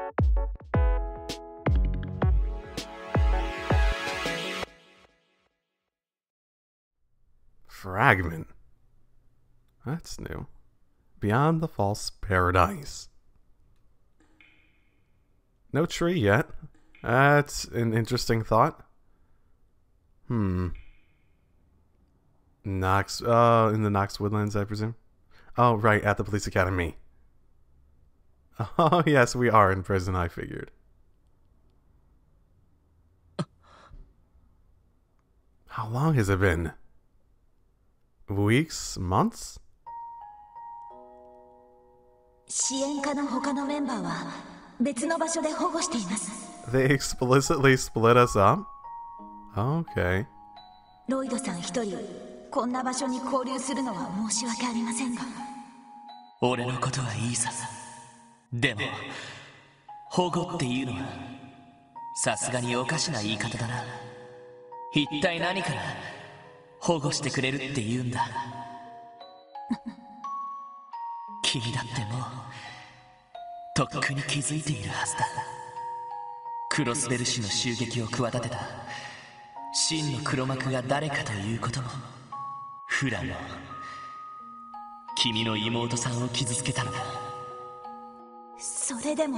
Fragment. That's new. Beyond the False Paradise. No tree yet. That's an interesting thought. Knox, in the Knox Woodlands, I presume? Oh, right, at the police academy. Oh, yes, we are in prison, I figured. How long has it been? Weeks? Months? 支援課の他のメンバーは別の場所で保護しています。 They explicitly split us up? Okay. ロイドさん一人こんな場所に交流するのは申し訳ありませんが。 俺のことはいいさ。でも保護っていうのはさすがにおかしな言い方だな。一体何から保護してくれるって言うんだ。君だってもうとっくに気づいているはずだ。クロスベル氏の襲撃を企てた真の黒幕が誰かということも、フラも君の妹さんを傷つけたのだ。 それでも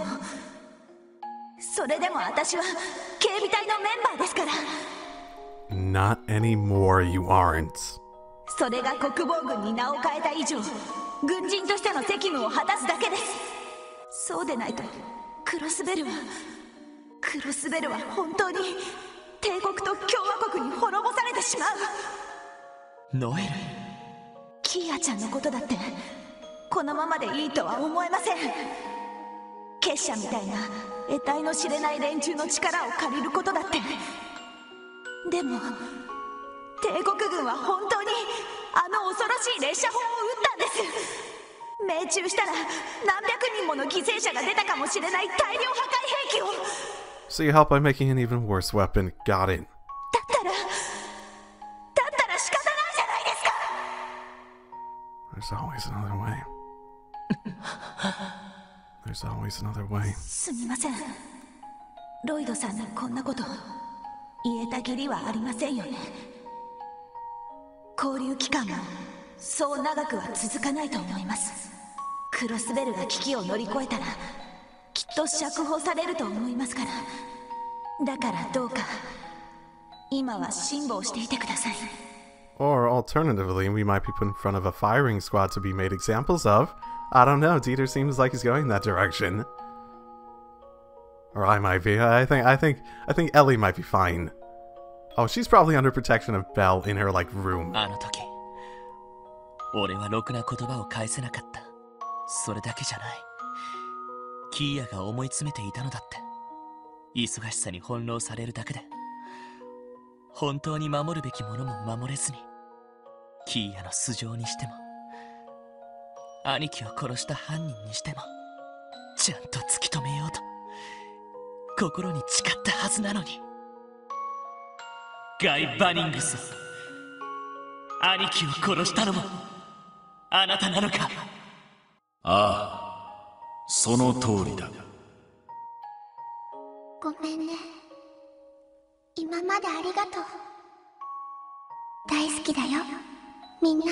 私は警備隊のメンバーですから。 Not anymore, you aren't. それが国防軍に名を変えた以上、軍人としての責務を果たすだけです。そうでないとクロスベルは本当に帝国と共和国に滅ぼされてしまう。 ノエル、 キーヤちゃんのことだってこのままでいいとは思えません。結社みたいな得体の知れない連中の力を借りることだって。でも帝国軍は本当にあの恐ろしい列車砲を撃ったんです。命中したら何百人もの犠牲者が出たかもしれない大量破壊兵器を。 So you help by making an even worse weapon. Got it. だったら仕方ないじゃないですか。 There's always another way. There's always another way. すみません。ロイドさんにこんなこと言えたきりはありませんよね。交流期間もそう長くは続かないと思います。クロスベルが危機を乗り越えたらきっと釈放されると思いますから。だからどうか今は辛抱していてください。 Or alternatively, we might be put in front of a firing squad to be made examples of. I don't know. Dieter seems like he's going that direction. Or I might be. I think Ellie might be fine. Oh, she's probably under protection of Belle in her like room. あの時俺はろくな言葉を返せなかった。それだけじゃない。キーヤが思い詰めていたのだって。忙しさに翻弄されるだけで本当に守るべきものも守れずに、キーヤの素性にしても兄貴を殺した犯人にしてもちゃんと突き止めようと心に誓ったはずなのに。ガイ・バニングス、兄貴を殺したのもあなたなのか。 ああ、その通りだ。 ごめんね。今までありがとう。大好きだよ、みんな。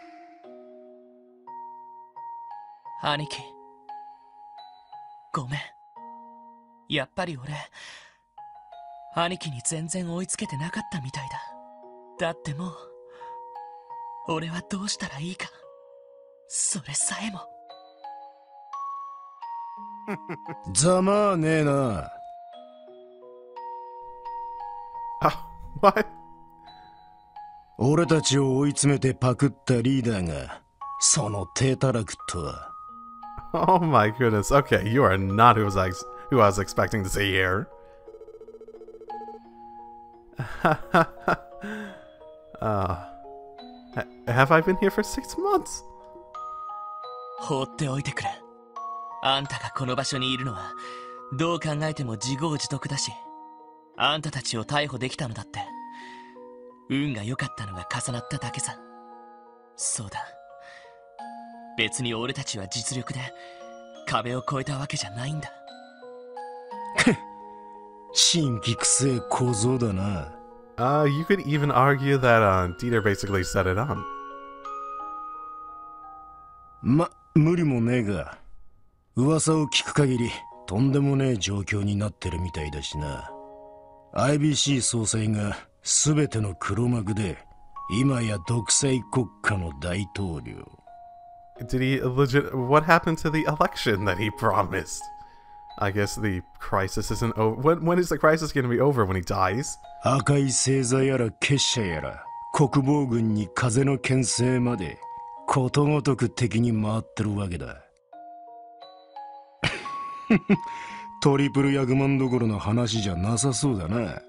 兄貴、ごめん。やっぱり俺兄貴に全然追いつけてなかったみたいだ。だってもう俺はどうしたらいいか、それさえも。 ざまあねえな。 What? 俺たちを追い詰めてパクったリーダーがその低たらくとは。 Oh my goodness. Okay, you are not who I was expecting to see here. Have I been here for 6 months? 放っておいてくれ。あんたがこの場所にいるのはどう考えても自業自得だし、あんたたちを逮捕できたのだって運が良かったのが重なっただけさ。そうだ、別に俺たちは実力で壁を越えたわけじゃないんだ。 新規くせえ小僧だな。 You could even argue that Dieter basically set it on. 無理もねえが、噂を聞く限りとんでもねえ状況になってるみたいだしな。IBC 総裁が全ての黒幕で、今や独裁国家の大統領。 Did he what happened to the election that he promised? I guess the crisis isn't over. When is the crisis going to be over? When he dies? 赤い星座やら結社やら国防軍に風の牽制までことごとく敵に回ってるわけだ。トリプルヤグマンどころの話じゃなさそうだな。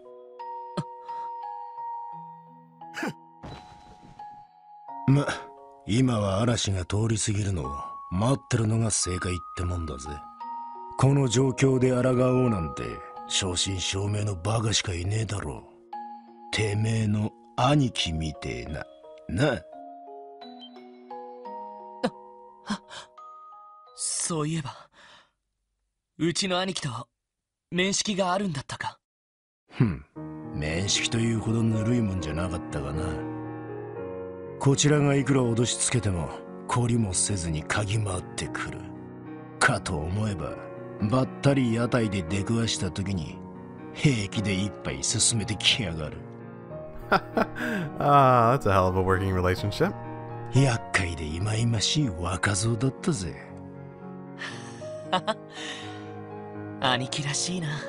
今は嵐が通り過ぎるのを待ってるのが正解ってもんだぜ。この状況で抗おうなんて正真正銘のバカしかいねえだろう。てめえの兄貴みてえな。な。 そういえば、うちの兄貴と面識があるんだったか。 面識というほどぬるいもんじゃなかったがな。こちらがいくら脅しつけても懲りもせずに嗅ぎ回ってくるかと思えば、ばったり屋台で出くわした時に平気で一杯進めてきやがる。 That's a hell of a working relationship. 厄介でいまいましい若造だったぜ。 兄貴らしいな。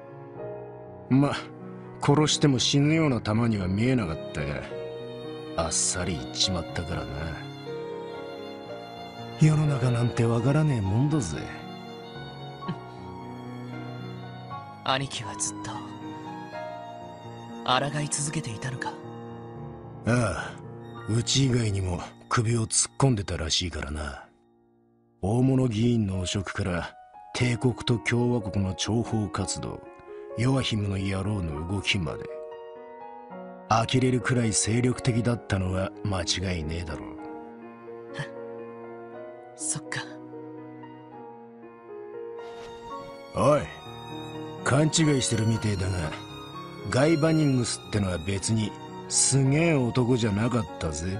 殺しても死ぬような玉には見えなかったが、あっさり言っちまったからな。世の中なんてわからねえもんだぜ。 兄貴はずっと抗い続けていたのか。 ああ、うち以外にも首を突っ込んでたらしいからな。大物議員の汚職から帝国と共和国の諜報活動、ヨアヒムの野郎の動きまで。呆れるくらい精力的だったのは間違いねえだろう。 そっか。 おい、勘違いしてるみてえだが、ガイ・バニングスってのは別にすげえ男じゃなかったぜ。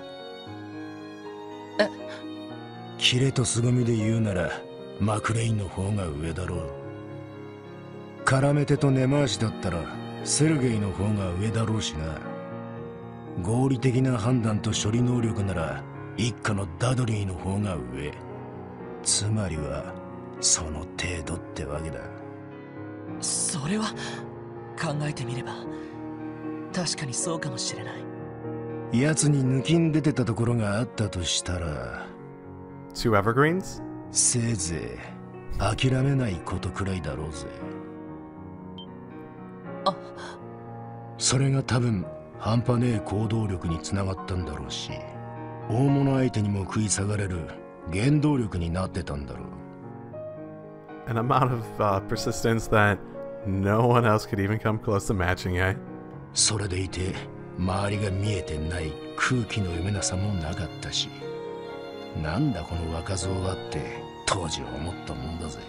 キレと凄みで言うならマクレインの方が上だろう。絡め手と根回しだったらセルゲイの方が上だろうしな。合理的な判断と処理能力なら一家のダドリーの方が上。つまりはその程度ってわけだ。 それは考えてみれば確かにそうかもしれない。 奴に抜きん出てたところがあったとしたら、 Two evergreens? せいぜい諦めないことくらいだろうぜ。それが多分半端ねえ行動力につながったんだろうし、大物相手にも食い下がれる原動力になってたんだろう。 An amount of persistence that no one else could even come close to matching, eh? それでいて周りが見えてない空気の読めなさもなかったし、なんだこの若造はって当時思ったもんだぜ。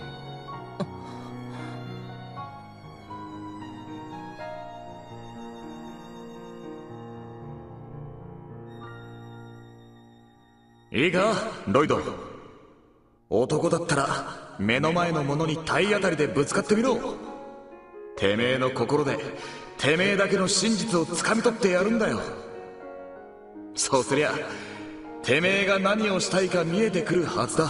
いいかロイド、男だったら目の前のものに体当たりでぶつかってみろ。てめえの心でてめえだけの真実をつかみ取ってやるんだよ。そうすりゃてめえが何をしたいか見えてくるはずだ。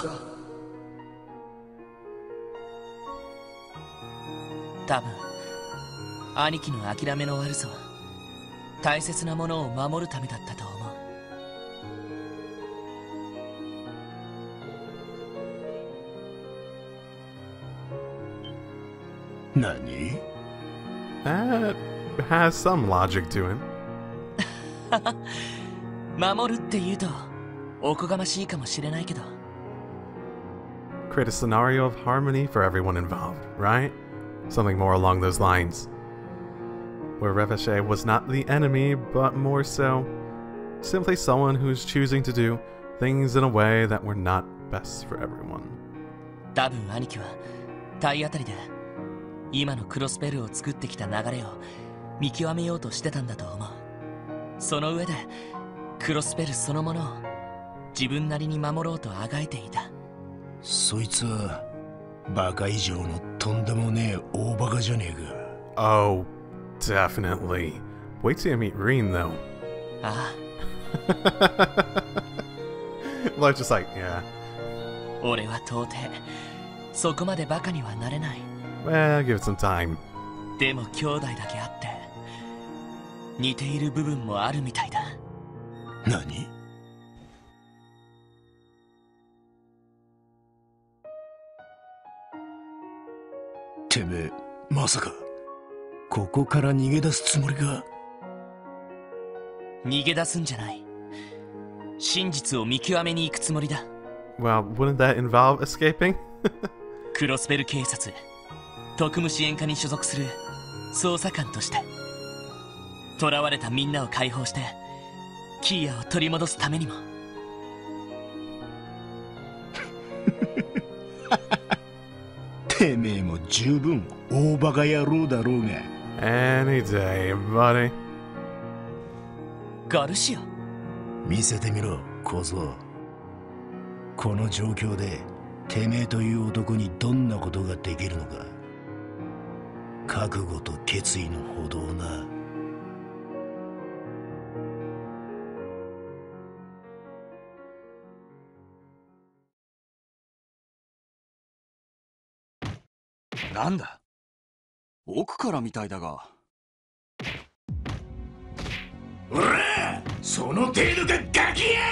多分兄貴の諦めの悪さは大切なものを守るためだったと思う。 何？ That has some logic to him. 守るって言うとおこがましいかもしれないけど。 Create a scenario of harmony for everyone involved, right? Something more along those lines. Where Reveshe was not the enemy, but more so simply someone who's choosing to do things in a way that were not best for everyone. 多分兄貴は体当たりで今のクロスベルを作ってきた流れを見極めようとしてたんだと思う。その上でクロスベルそのものを自分なりに守ろうとあがいていた。 そいつはバカ以上のとんでもねえ大バカじゃねえか。 Oh, definitely. Wait till you meet Reen, though. あ Like, just like, yeah. あ、俺は到底そこまでバカにはなれない。 Well, give it some time. でも兄弟だけあって似ている部分もあるみたいだ。 何？てめえ、まさかここから逃げ出すつもりか？ 逃げ出すんじゃない。真実を見極めに行くつもりだ。 Well, wouldn't that involve escaping? クロスベル警察特務支援課に所属する捜査官として囚われたみんなを解放してキーヤを取り戻すためにも。 てめえも十分大バカ野郎だろうが。 Any day, buddy. ガルシア、 見せてみろ小僧。この状況でてめえという男にどんなことができるのか。覚悟と決意のほどをな。 なんだ、奥からみたいだが。 おら、その程度かガキや！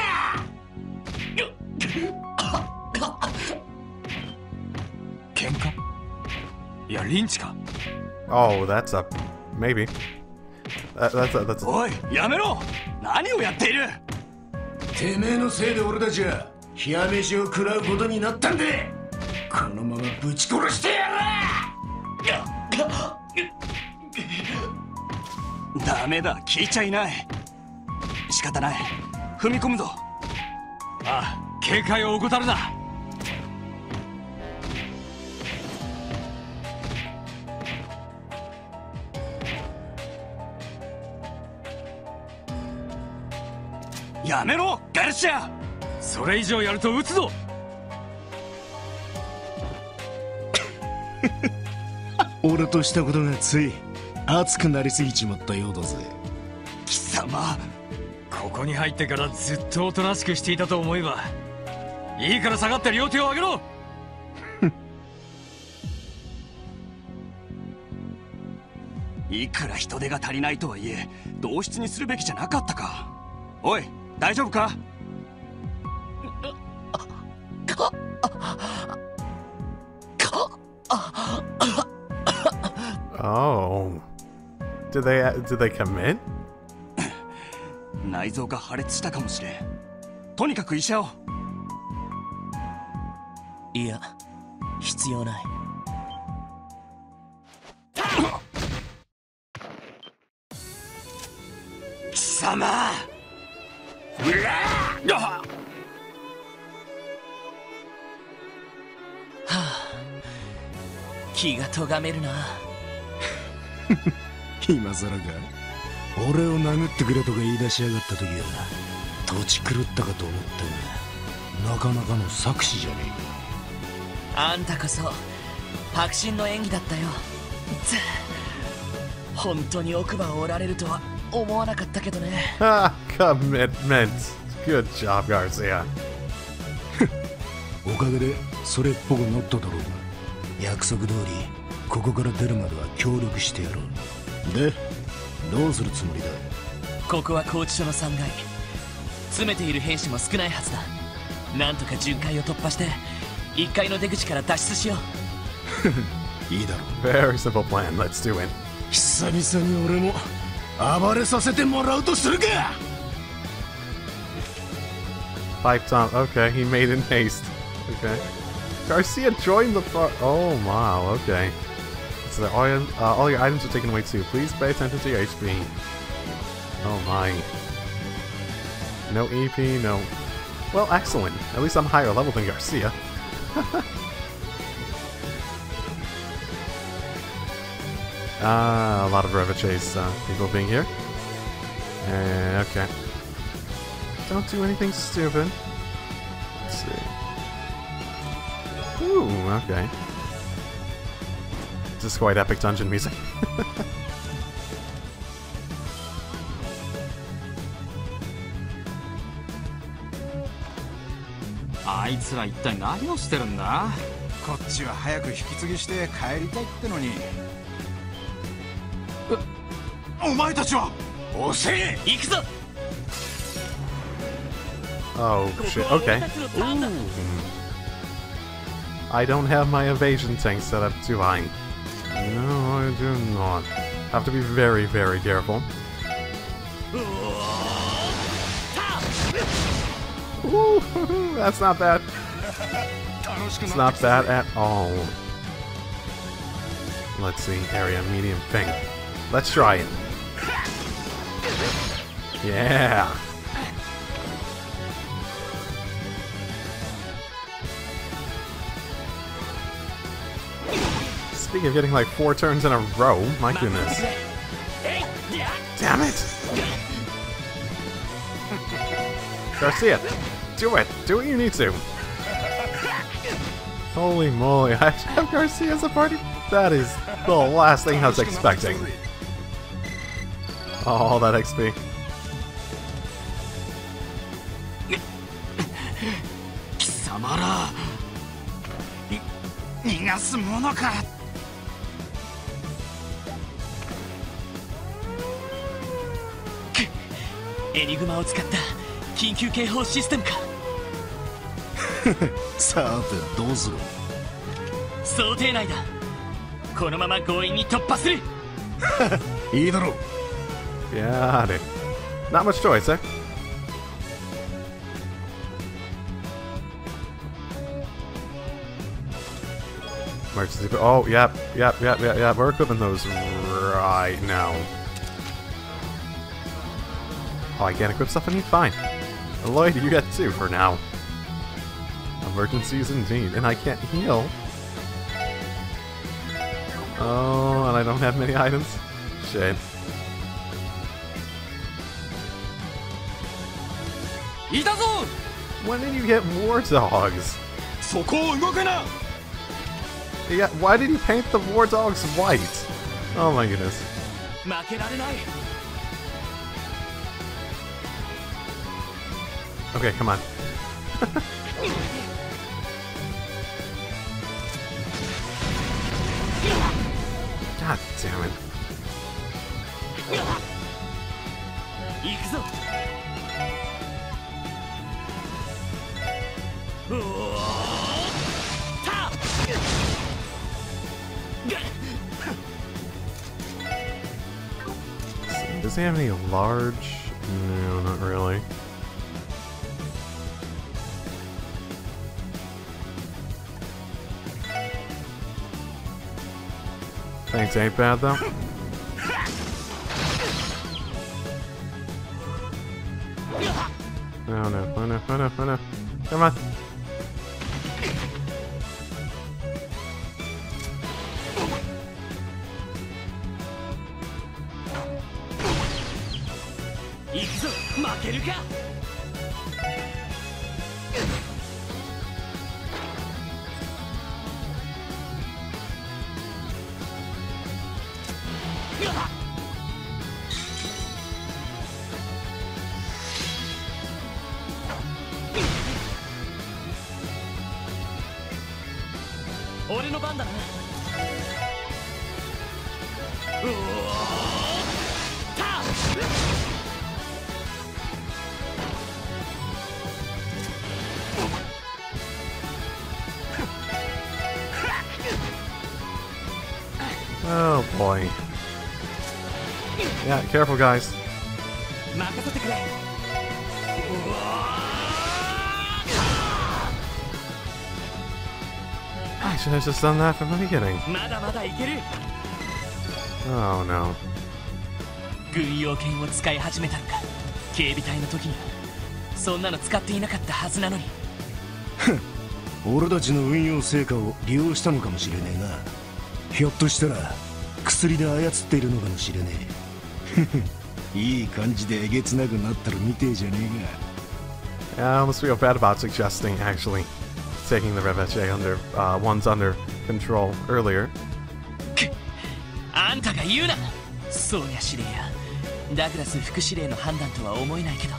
喧嘩？いや、リンチか。 Oh, that's a maybe. That's. おい、やめろ！何をやっている！ てめえのせいで俺たちは冷や飯を食らうことになったんで、このままぶち殺してやら！ ダメだ、聞いちゃいない。仕方ない、踏み込むぞ。ああ、警戒を怠るな。やめろ、ガルシア！それ以上やると撃つぞ。 俺としたことがつい熱くなりすぎちまったようだぜ。 貴様、ここに入ってからずっとおとなしくしていたと思えば。いいから下がって両手を上げろ。いくら人手が足りないとはいえ同室にするべきじゃなかったか。おい、大丈夫か？ Oh. Did they commit? 内臓が破裂したかもしれん。とにかく医者を。 いや、必要ない。 貴様！ 気がとがめるな。 今更か。俺を殴ってくれとか言い出しやがった時は土地狂ったかと思ったが、なかなかの策士じゃねえか。 あんたこそ迫真の演技だったよ。本当に奥歯を折られるとは思わなかったけどね。 Ah, commitment. Good job, Garcia. おかげでそれっぽくなっただろうが。約束通りここから出るまでは協力してやろう。で、どうするつもりだ？ ここは拘置所の3階。詰めている兵士も少ないはずだ。なんとか巡回を突破して1階の出口から脱出しよう。いいだろう。 Very simple plan. Let's do it. 久々に俺も暴れさせてもらうとするか。 5 times. Okay, he made in haste. Okay. Garcia joined the far. Oh wow. Okay. So all your items are taken away too. Please pay attention to your HP. Oh my. No EP. No. Well, excellent. At least I'm higher level than Garcia. A lot of River Chase people being here. Okay. Don't do anything stupid. Let's see. Ooh, okay. This is quite epic dungeon music. あいつら一体何をしてるんだ。こっちは早く引き継ぎして帰りたいってのに。お前たちは遅え。行くぞ。 Oh shit, okay. Ooh. I don't have my evasion tank set up, do I? No, I do not. Have to be very, very careful. Ooh, that's not bad. It's not bad at all. Let's see, area medium thing. Let's try it. Yeah. Speaking of getting like 4 turns in a row, my goodness. Damn it! Garcia, do it! Do what you need to! Holy moly, I have Garcia as a party? That is the last thing I was expecting. Oh, all that XP. 貴様ら逃がすものか。 エニグマを使った緊急警報システムか。 さてどうする。 想定内だ。このまま強引に突破する。 いいだろう。 Got it. Not much choice, eh? Emergency. Oh, yep. We're equipping those right now. Oh, I can't equip stuff I need? Fine. Lloyd, you get 2 for now. Emergencies indeed. And I can't heal. Oh, and I don't have many items? Shit. When did you get war dogs? Yeah, why did you paint the war dogs white? Oh my goodness. Okay, come on. God damn it. Does he have any large? No, not really. Thanks ain't bad though. Oh no, oh no, oh no, oh no. Come on. Oh boy. Yeah, careful guys. I should have just done that from the beginning. Oh no. 軍用犬を使い始めたのか。警備隊の時にはそんなの使っていなかったはずなのに。 俺たちの運用成果を利用したのかもしれねえな。ひょっとしたら苦操りで操っているのかもしれねえいい感じでえげつなくなったら見てえじゃねえか。 I almost feel bad about suggesting actually taking the Reveche under ones under control earlier. あんたが言うな。そうや司令やダグラス副司令の判断とは思えないけど。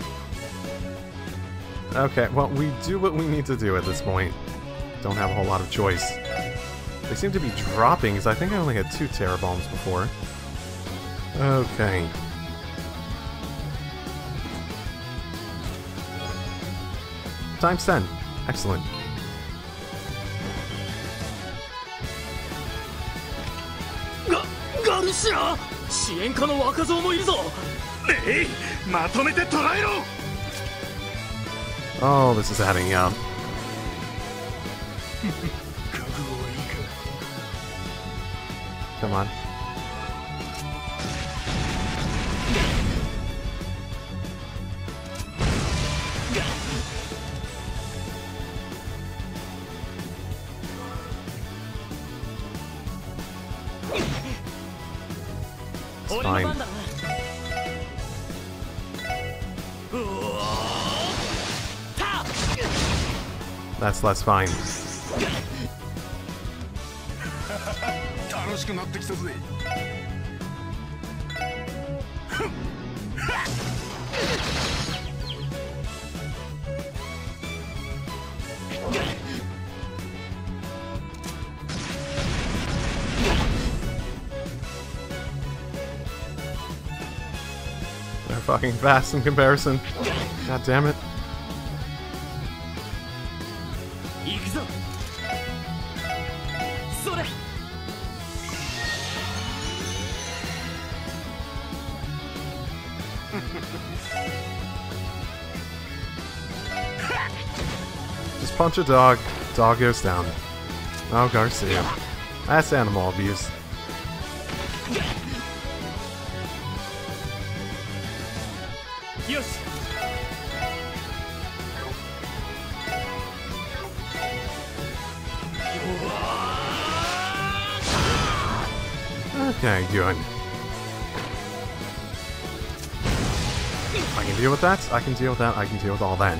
Okay, well, we do what we need to do at this point. Don't have a whole lot of choice. They seem to be dropping, because I think I only had 2 Terra Bombs before. Okay. Times 10. Excellent. Garcia! 支援家の若造もいるぞ。 えい、まとめて捕らえろ。 Oh, this is adding up. Come on. It's fine. That's fine. 楽しくなってきたぜ。 They're fucking fast in comparison. God damn it. Just punch a dog. Dog goes down. Oh, Garcia. That's animal abuse. Yes. Okay, good. I can deal with that. I can deal with that. I can deal with all that.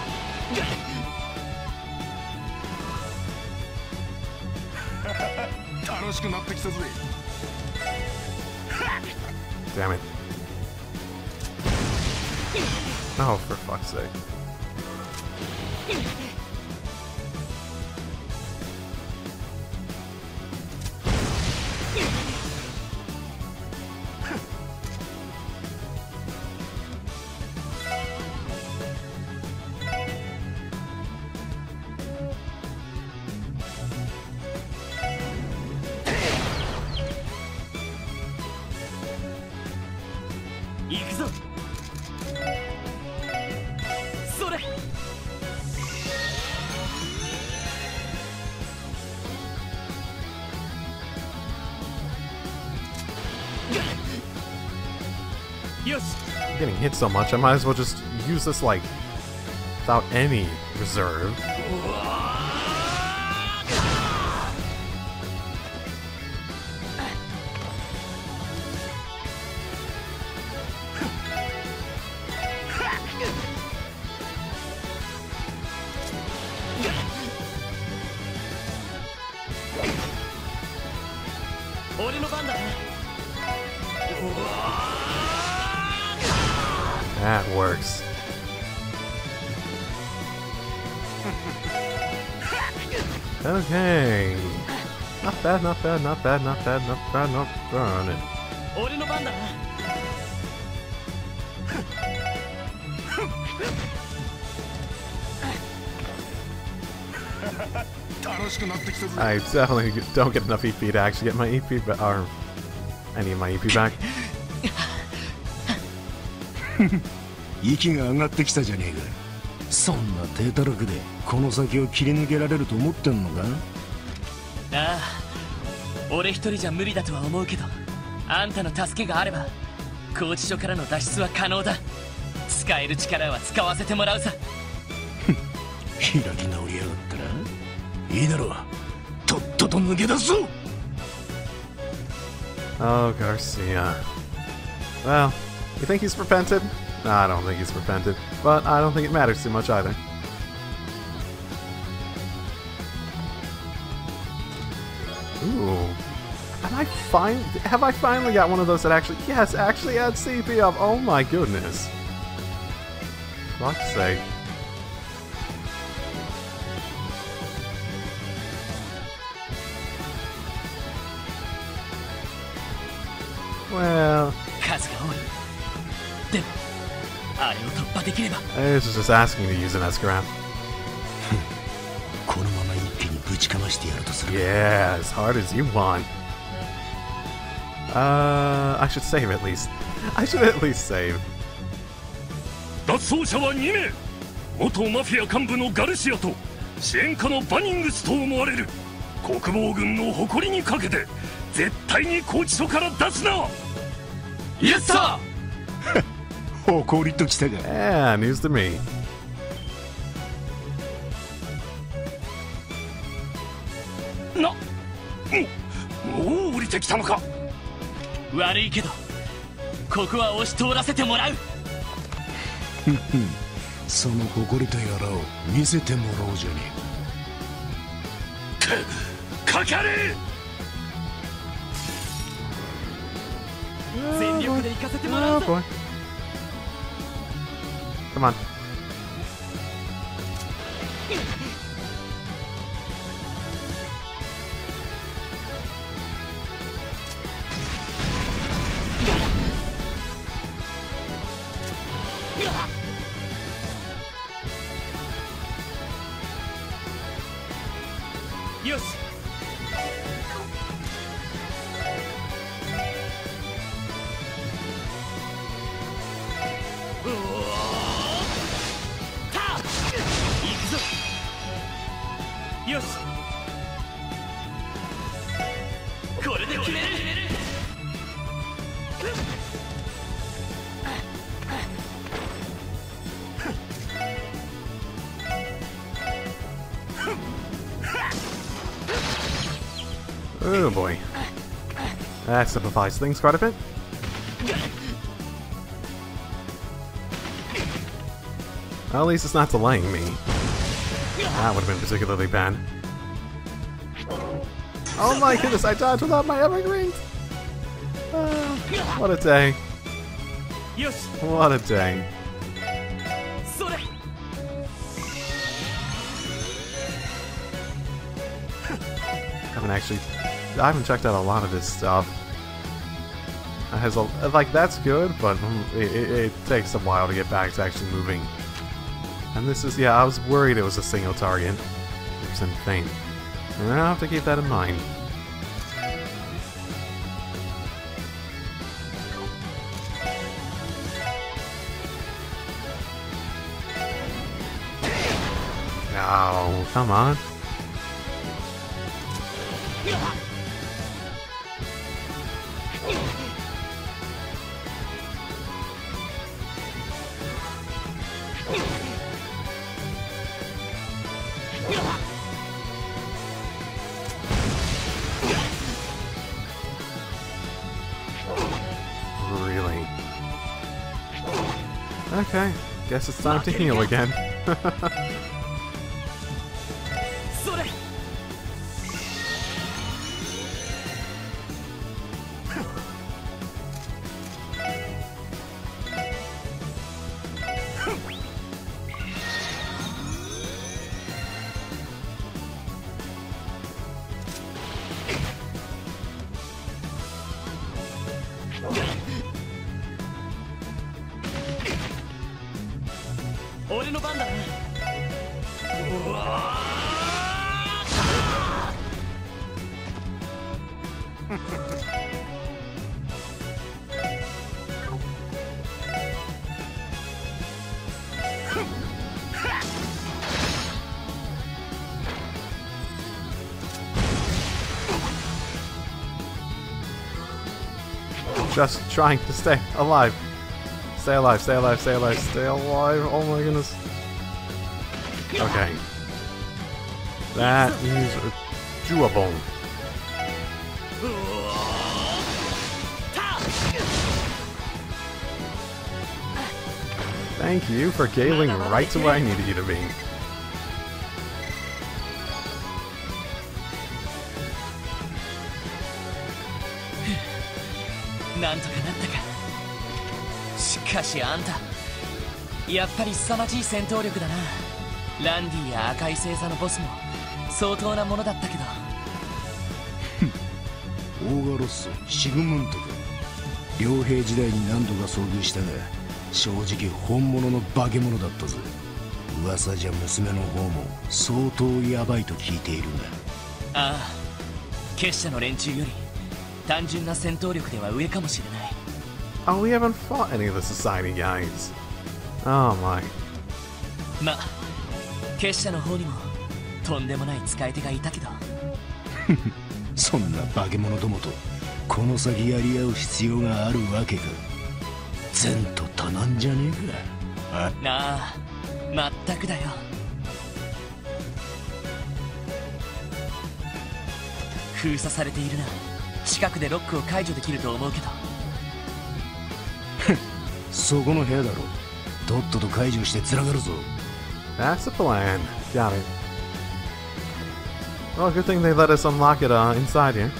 Damn it. Oh, for fuck's sake. I'm getting hit so much, I might as well just use this, like, without any reserve. That works. Okay. Not bad, not bad, not bad, not bad, not bad, not bad. I definitely don't get enough EP to actually get my EP back, or any of my EP back. 息が上がってきたじゃねえか。そんな低たらくでこの先を切り抜けられると思ってんのか。 ああ、俺一人じゃ無理だとは思うけど、あんたの助けがあれば拘置所からの脱出は可能だ。使える力は使わせてもらうさ。 開き直りやがったらいいだろう。とっとと抜け出そう。 Oh, Garcia. Well, you think he's repented? No, I don't think he's repented, but I don't think it matters too much either. Ooh. Have I finally got one of those that actually adds CP up? Oh my goodness. Fuck's sake. Well, this is just asking to use an Escram. Yeah, as hard as you want. I should save at least. I should at least save. 脱走者は2名。元マフィア幹部のガルシアと支援家のバニングスと思われる。国防軍の誇りにかけて絶対に拘置所から出すな。イエスサー。 誇りときたが。 Yeah, news to me. もう降りてきたのか。 悪いけどここは押し通らせてもらう。 その誇りとやらを見せてもらおうじゃねえか。かかれ。 全力で行かせてもらうぞ。 Come on. Oh boy. That simplifies things quite a bit. Well, at least it's not delaying me. That would have been particularly bad. Oh my goodness, I dodged without my evergreen! What a day. What a day. I haven't checked out a lot of this stuff. It has like, that's good, but it takes a while to get back to actually moving. And this is, yeah, I was worried it was a single target. 100% faint. And I'll have to keep that in mind. Oh, come on. Really? Okay, guess it's time to heal again. Just trying to stay alive. Stay alive, stay alive, stay alive, stay alive. Oh my goodness. Okay. That is doable. Thank you for caling right to where I needed you to be. なんとかなったか。しかしあんたやっぱり凄まじい戦闘力だな。ランディや赤い星座のボスも相当なものだったけど。 オーガロッソ、シグムントか。両兵時代に何度か遭遇したが、正直本物の化け物だったぜ。噂じゃ娘の方も相当ヤバいと聞いているんだ。 ああ、結社の連中より単純な戦闘力では上かもしれない。 Oh, we haven't fought any of the society guys. Oh my. ま、結社の方にもとんでもない使い手がいたけど。 そんな化け物どもとこの先やり合う必要があるわけか。前途多難じゃねえか。 なあ、まったくだよ。封鎖されているな。近くでロックを解除できると思うけど。 そこの部屋だろ。とっとと解除してつながるぞ。 That's the plan. Got it. Well, good thing they let us unlock it inside here.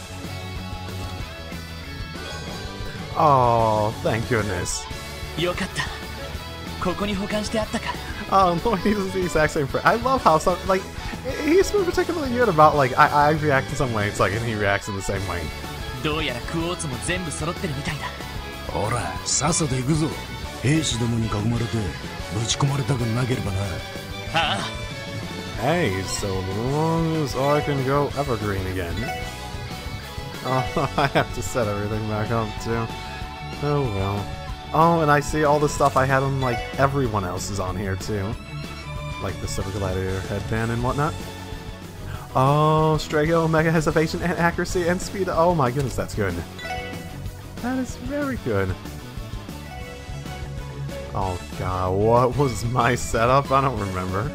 Oh, thank goodness. よかった。ここに保管してあったか。 Oh, no, he uses the exact same phrase. I love how some, like, he's particularly good about, like, I react in some way, it's like, and he reacts in the same way. どうやらクォーツも全部揃ってるみたいだ。 ほら、さっさと行くぞ。兵士どもに囲まれてぶち込まれたくなければな。 ああ。 Hey, so long as I can go evergreen again. Oh, I have to set everything back up too. Oh well. Oh, and I see all the stuff I had on, like, everyone else is on here too. Like the Silver Gladiator headband and whatnot. Oh, Strago Omega has evasion and accuracy and speed. Oh my goodness, that's good. That is very good. Oh god, what was my setup? I don't remember.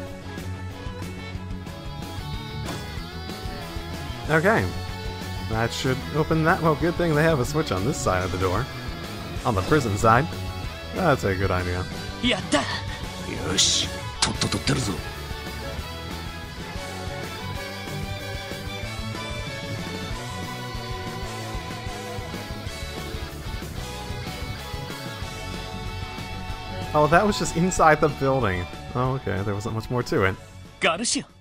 Okay. That should open that. Well, good thing they have a switch on this side of the door. On the prison side. That's a good idea. やった。 よし、とっととってるぞ。 Oh, that was just inside the building. Oh, okay. There wasn't much more to it. ガルシア。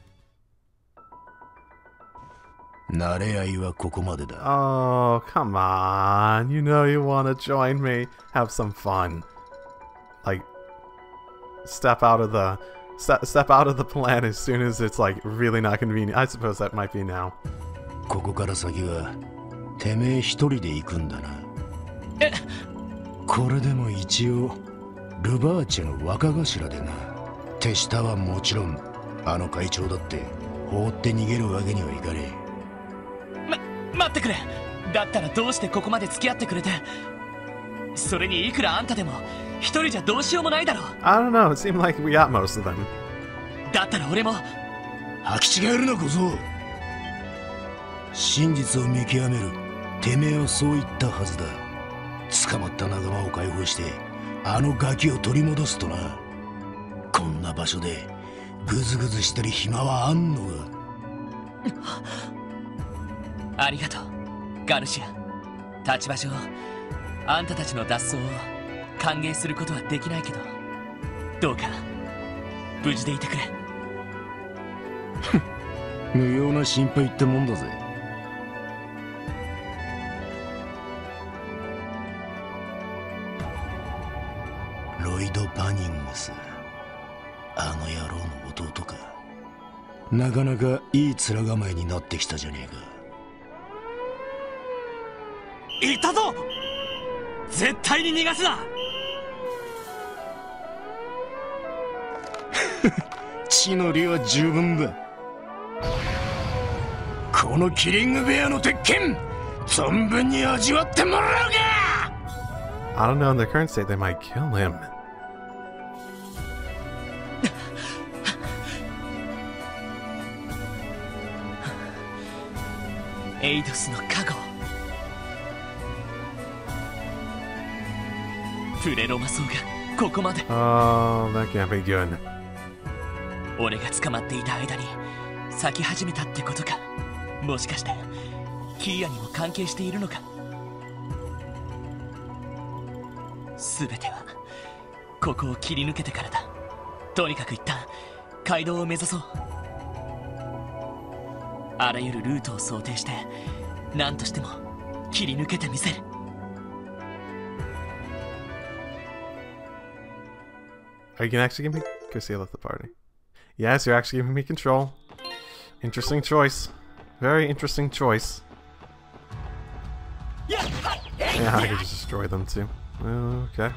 慣れ合いはここまでだ。 Oh, come on. You know you want to join me. Have some fun. Like, step out of the plan as soon as it's, like, really not convenient. I suppose that might be now. ここから先はてめえ一人で行くんだな。 え、 これでも一応ルバーチェの若頭でな。手下はもちろんあの会長だって放って逃げるわけにはいかねえ。 待ってくれ。だったらどうしてここまで付き合ってくれて。それにいくらあんたでも一人じゃどうしようもないだろう。 I don't know. It seemed like we got most of them. だったら俺も。 履き違えるな小僧。真実を見極める。てめえはそう言ったはずだ。捕まった仲間を解放してあのガキを取り戻すとな。こんな場所でグズグズしてる暇はあんのか。 ありがとうガルシア。立場上あんたたちの脱走を歓迎することはできないけど、どうか無事でいてくれ。 無用な心配ってもんだぜ。ロイド・バニングス、あの野郎の弟か。なかなかいい面構えになってきたじゃねえか。 いたぞ。絶対に逃がすな。 血の利は十分だ。このキリングベアの鉄拳存分に味わってもらうか。 I don't know. In the current state, they might kill him. エイドスの加護。プレロマソウがここまで。 Oh, that can't be good. 俺が捕まっていた間に咲き始めたってことか。もしかしてキーヤにも関係しているのか。全てはここを切り抜けてからだ。とにかく一旦街道を目指そう。あらゆるルートを想定して何としても切り抜けてみせる。 Are you gonna actually give me? Garcia left the party. Yes, you're actually giving me control. Interesting choice. Very interesting choice. Yeah, I could just destroy them too. Okay.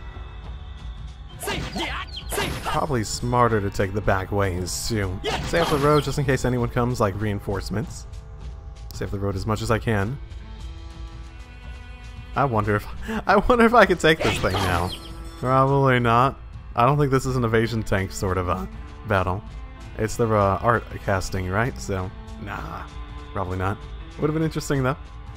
Probably smarter to take the back ways too. Stay off the road just in case anyone comes, like reinforcements. Stay off the road as much as I can. I wonder if I could take this thing now. Probably not. I don't think this is an evasion tank sort of a battle. It's the art casting, right? So, nah, probably not. Would have been interesting though.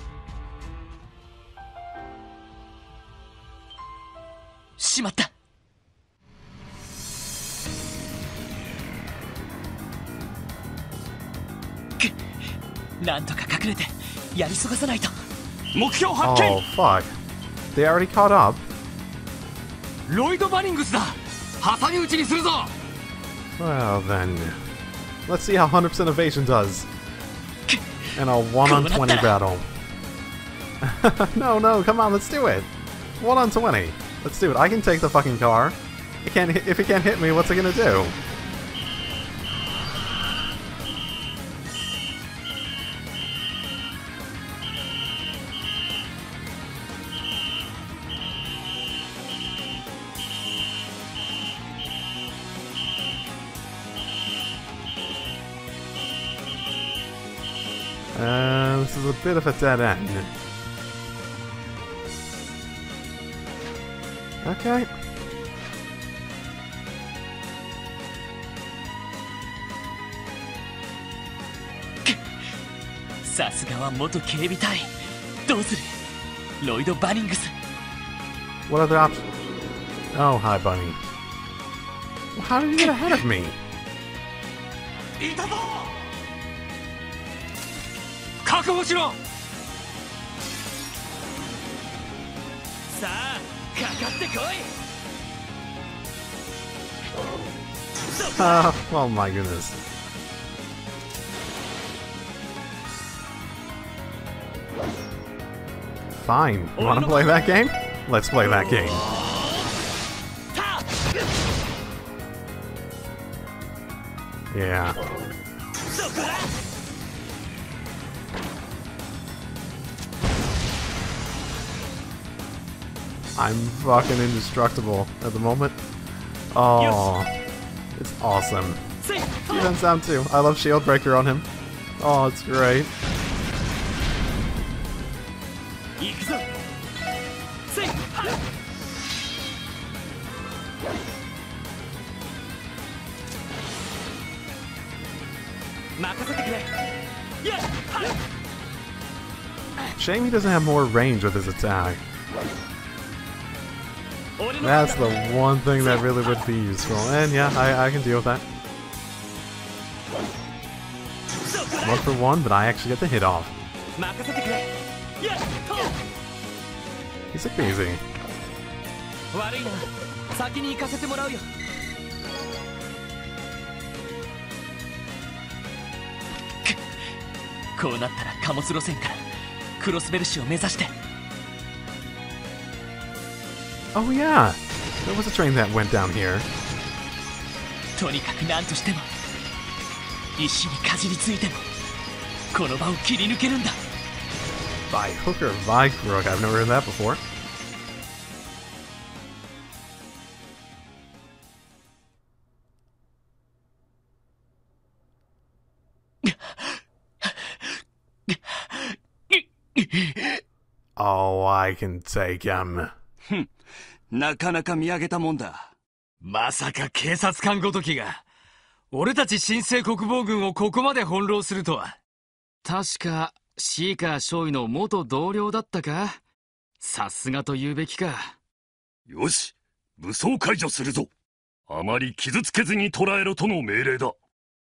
しまった。なんとか隠れてやり過ごさないと。目標発見。 Oh fuck! They already caught up. ロイド・バニングスだ。挟み撃ちにするぞ。 Well then, let's see how 100% evasion does in a 1-on-20 battle. No, come on, let's do it. 1-on-20. Let's do it. I can take the fucking car. If it can't hit me, what's it gonna do? This is a bit of a dead end. Okay. What other options? Oh, hi, Bunny. Well, how did you get ahead of me? Oh my goodness. Fine. You wanna play that game? Let's play that game. Yeah. I'm fucking indestructible at the moment. Oh, it's awesome. Defense down too. I love Shield Breaker on him. Oh, it's great. Shame he doesn't have more range with his attack. That's the one thing that really would be useful. And yeah, I can deal with that. 1 for 1, but I actually get the hit off. Easy peasy. こうなったら貨物路線からクロスベル市を目指して。 Oh yeah, there was a train that went down here. とにかく何としても石にかじりついてもこの場を切り抜けるんだ。 By hook or by crook, I've never heard that before. Oh, I can take him. なかなか見上げたもんだ。まさか警察官ごときが俺たち新生国防軍をここまで翻弄するとは。確かシーカー少尉の元同僚だったか。さすがと言うべきか。よし、 武装解除するぞ。あまり傷つけずに捕らえろとの命令だ。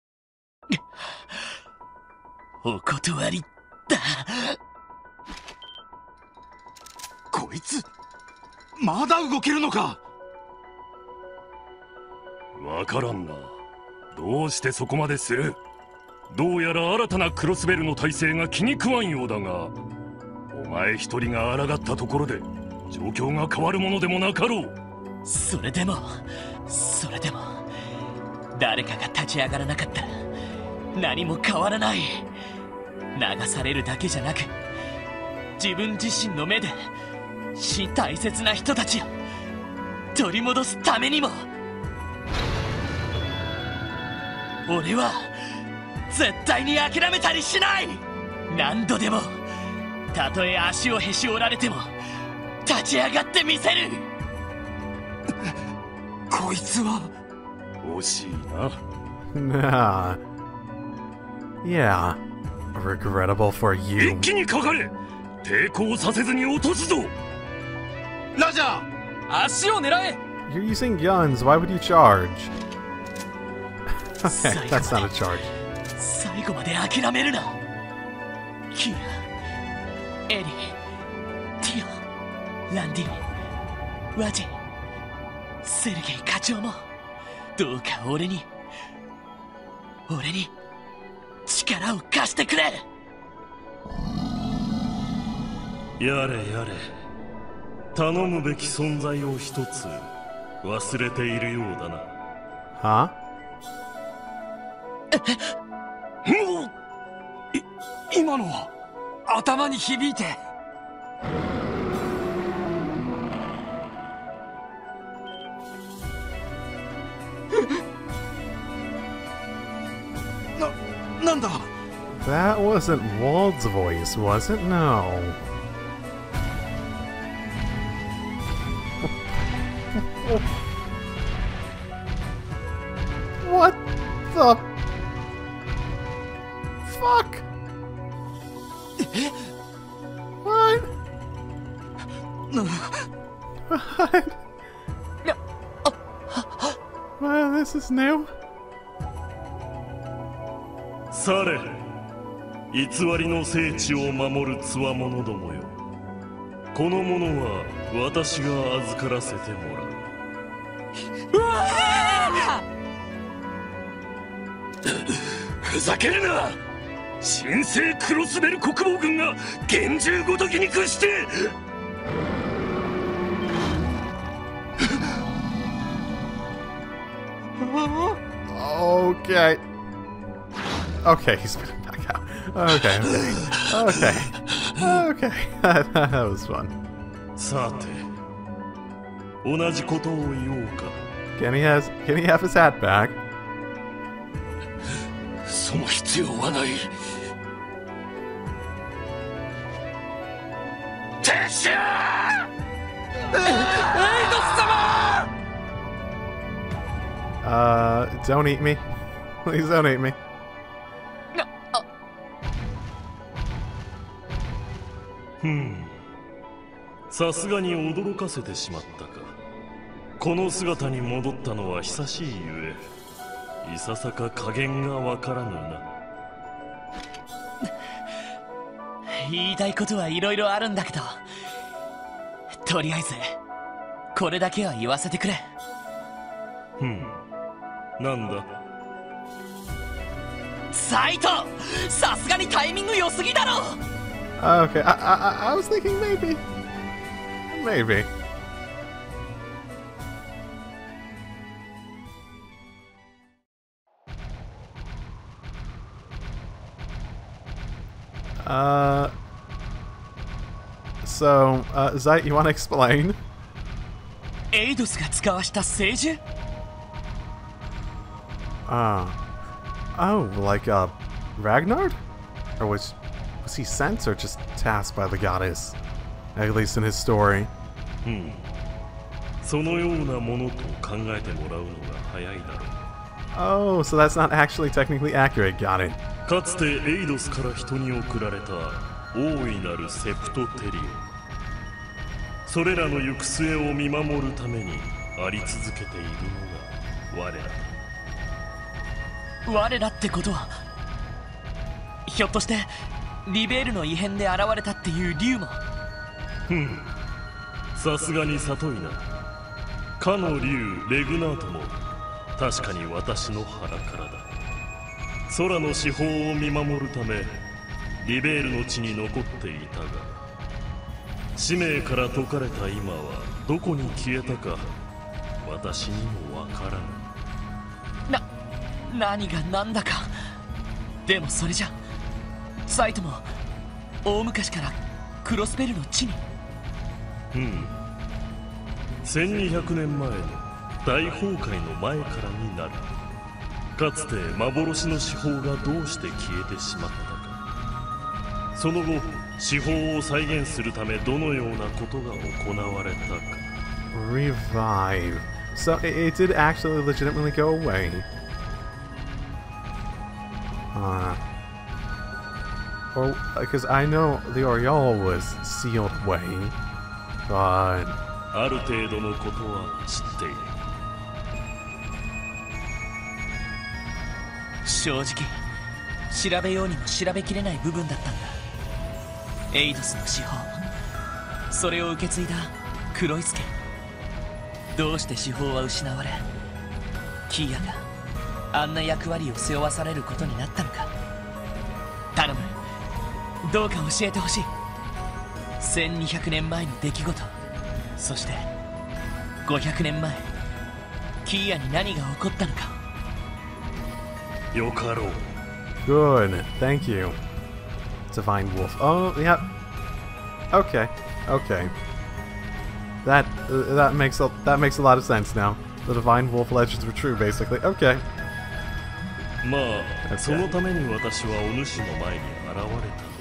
お断りだ。 こいつまだ動けるのか。 わからんな。どうしてそこまでする。どうやら新たなクロスベルの体制が気に食わんようだが、お前一人が抗ったところで状況が変わるものでもなかろう。 それでも誰かが立ち上がらなかったら何も変わらない。流されるだけじゃなく、自分自身の目で大切な人たちを取り戻すためにも、俺は絶対に諦めたりしない。何度でも、たとえ足をへし折られても立ち上がってみせる。 こいつは惜しいな。 Nah. Yeah. Regrettable for 一 you. 気にかかれ。抵抗させずに落とすぞ。 ラジャー、足を狙え。 You're using guns. Why would you charge? Okay, that's not a charge. 最後まで諦めるな。キア、エリ、ティオ、ランディ、ワジ、セルゲイ課長もどうか俺に力を貸してくれ。 やれやれ、頼むべき存在を一つ忘れているようだな。 Huh? もう今のは頭に響いて。なんだ。 That wasn't Wald's voice, was it? No. What the fuck? What? What? Well, this is new. され、偽りの聖地を守るつわものどもよ。この者は私が預からせてもらう。ふざけるな。神聖クロスベル国防軍が厳重ごときに屈して。 Okay. Okay, he's put him back out. Okay. That was fun. さて、同じことを言おうか。 Can he have his hat back? その必要はない。撤収！ エイドス様！ Don't eat me. Please don't eat me. さすがに驚かせてしまったか。この姿に戻ったのは久しいゆえ、いささか加減がわからぬな。 言いたいことはいろいろあるんだけど、とりあえずこれだけは言わせてくれ。 なんだ。 サイト、さすがにタイミング良すぎだろ。 Okay, I was thinking maybe. So, Zeit, you want to explain? エイドスが使わした聖樹? Oh, like, Ragnard? Or was he sent or just tasked by the goddess? At least in his story. そのようなものと考えてもらうのが早いだろう。 Oh, so that's not actually technically accurate. Got it. かつてエイドスから人に送られた大いなるセプトテリオ。それらの行く末を見守るためにあり続けているのが我らだ。 我らってことは、ひょっとしてリベールの異変で現れたっていう竜も。 さすがに里いな。かの竜レグナートも確かに私の腹からだ。空の四方を見守るためリベールの地に残っていたが、使命から解かれた今はどこに消えたか私にもわからぬ。 何が何だか。でもそれじゃサイトも大昔からクロスベルの地に。 1200年前の大崩壊の前からになる。かつて幻の四方がどうして消えてしまったか、その後四方を再現するためどのようなことが行われたか。 Revive. So it did actually legitimately go away. Or because I know the Oriole was sealed away, but ある程度のことは知っている。 正直調べようにも調べきれない部分だったんだ。エイドスの司法、それを受け継いだ黒い助。どうして司法は失われ、キーヤがあんな役割を背負わされることになったのか。頼む、どうか教えてほしい。1200年前の出来事、そして500年前キーヤに何が起こったのか。 よかろう。 good. Thank you, Divine Wolf. Oh, yeah. Okay. Okay. That makes a lot of sense now. The Divine Wolf legends were true, basically. Okay. まあ、そのために私はお主の前に現れたのだ。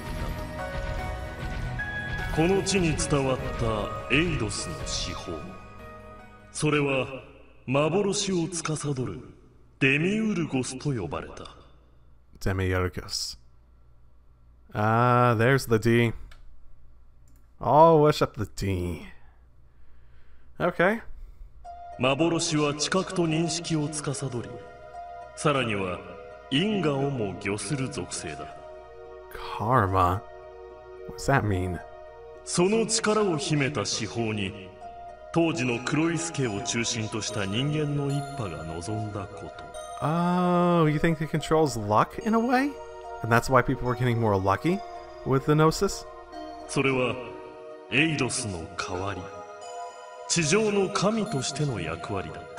この地に伝わったエイドスの司法、それは幻を司るデミウルゴスと呼ばれた。 Demiurgus. There's the D. Oh, wish up the D. Okay. 幻は知覚と認識を司り、さらには因果をも御する属性だ。 Karma? What does that mean? その力を秘めた司法に当時の黒い助を中心とした人間の一派が望んだこと。 Oh, you think it controls luck in a way? And that's why people were getting more lucky with the Gnosis? それはエイドスの代わり、地上の神としての役割だった。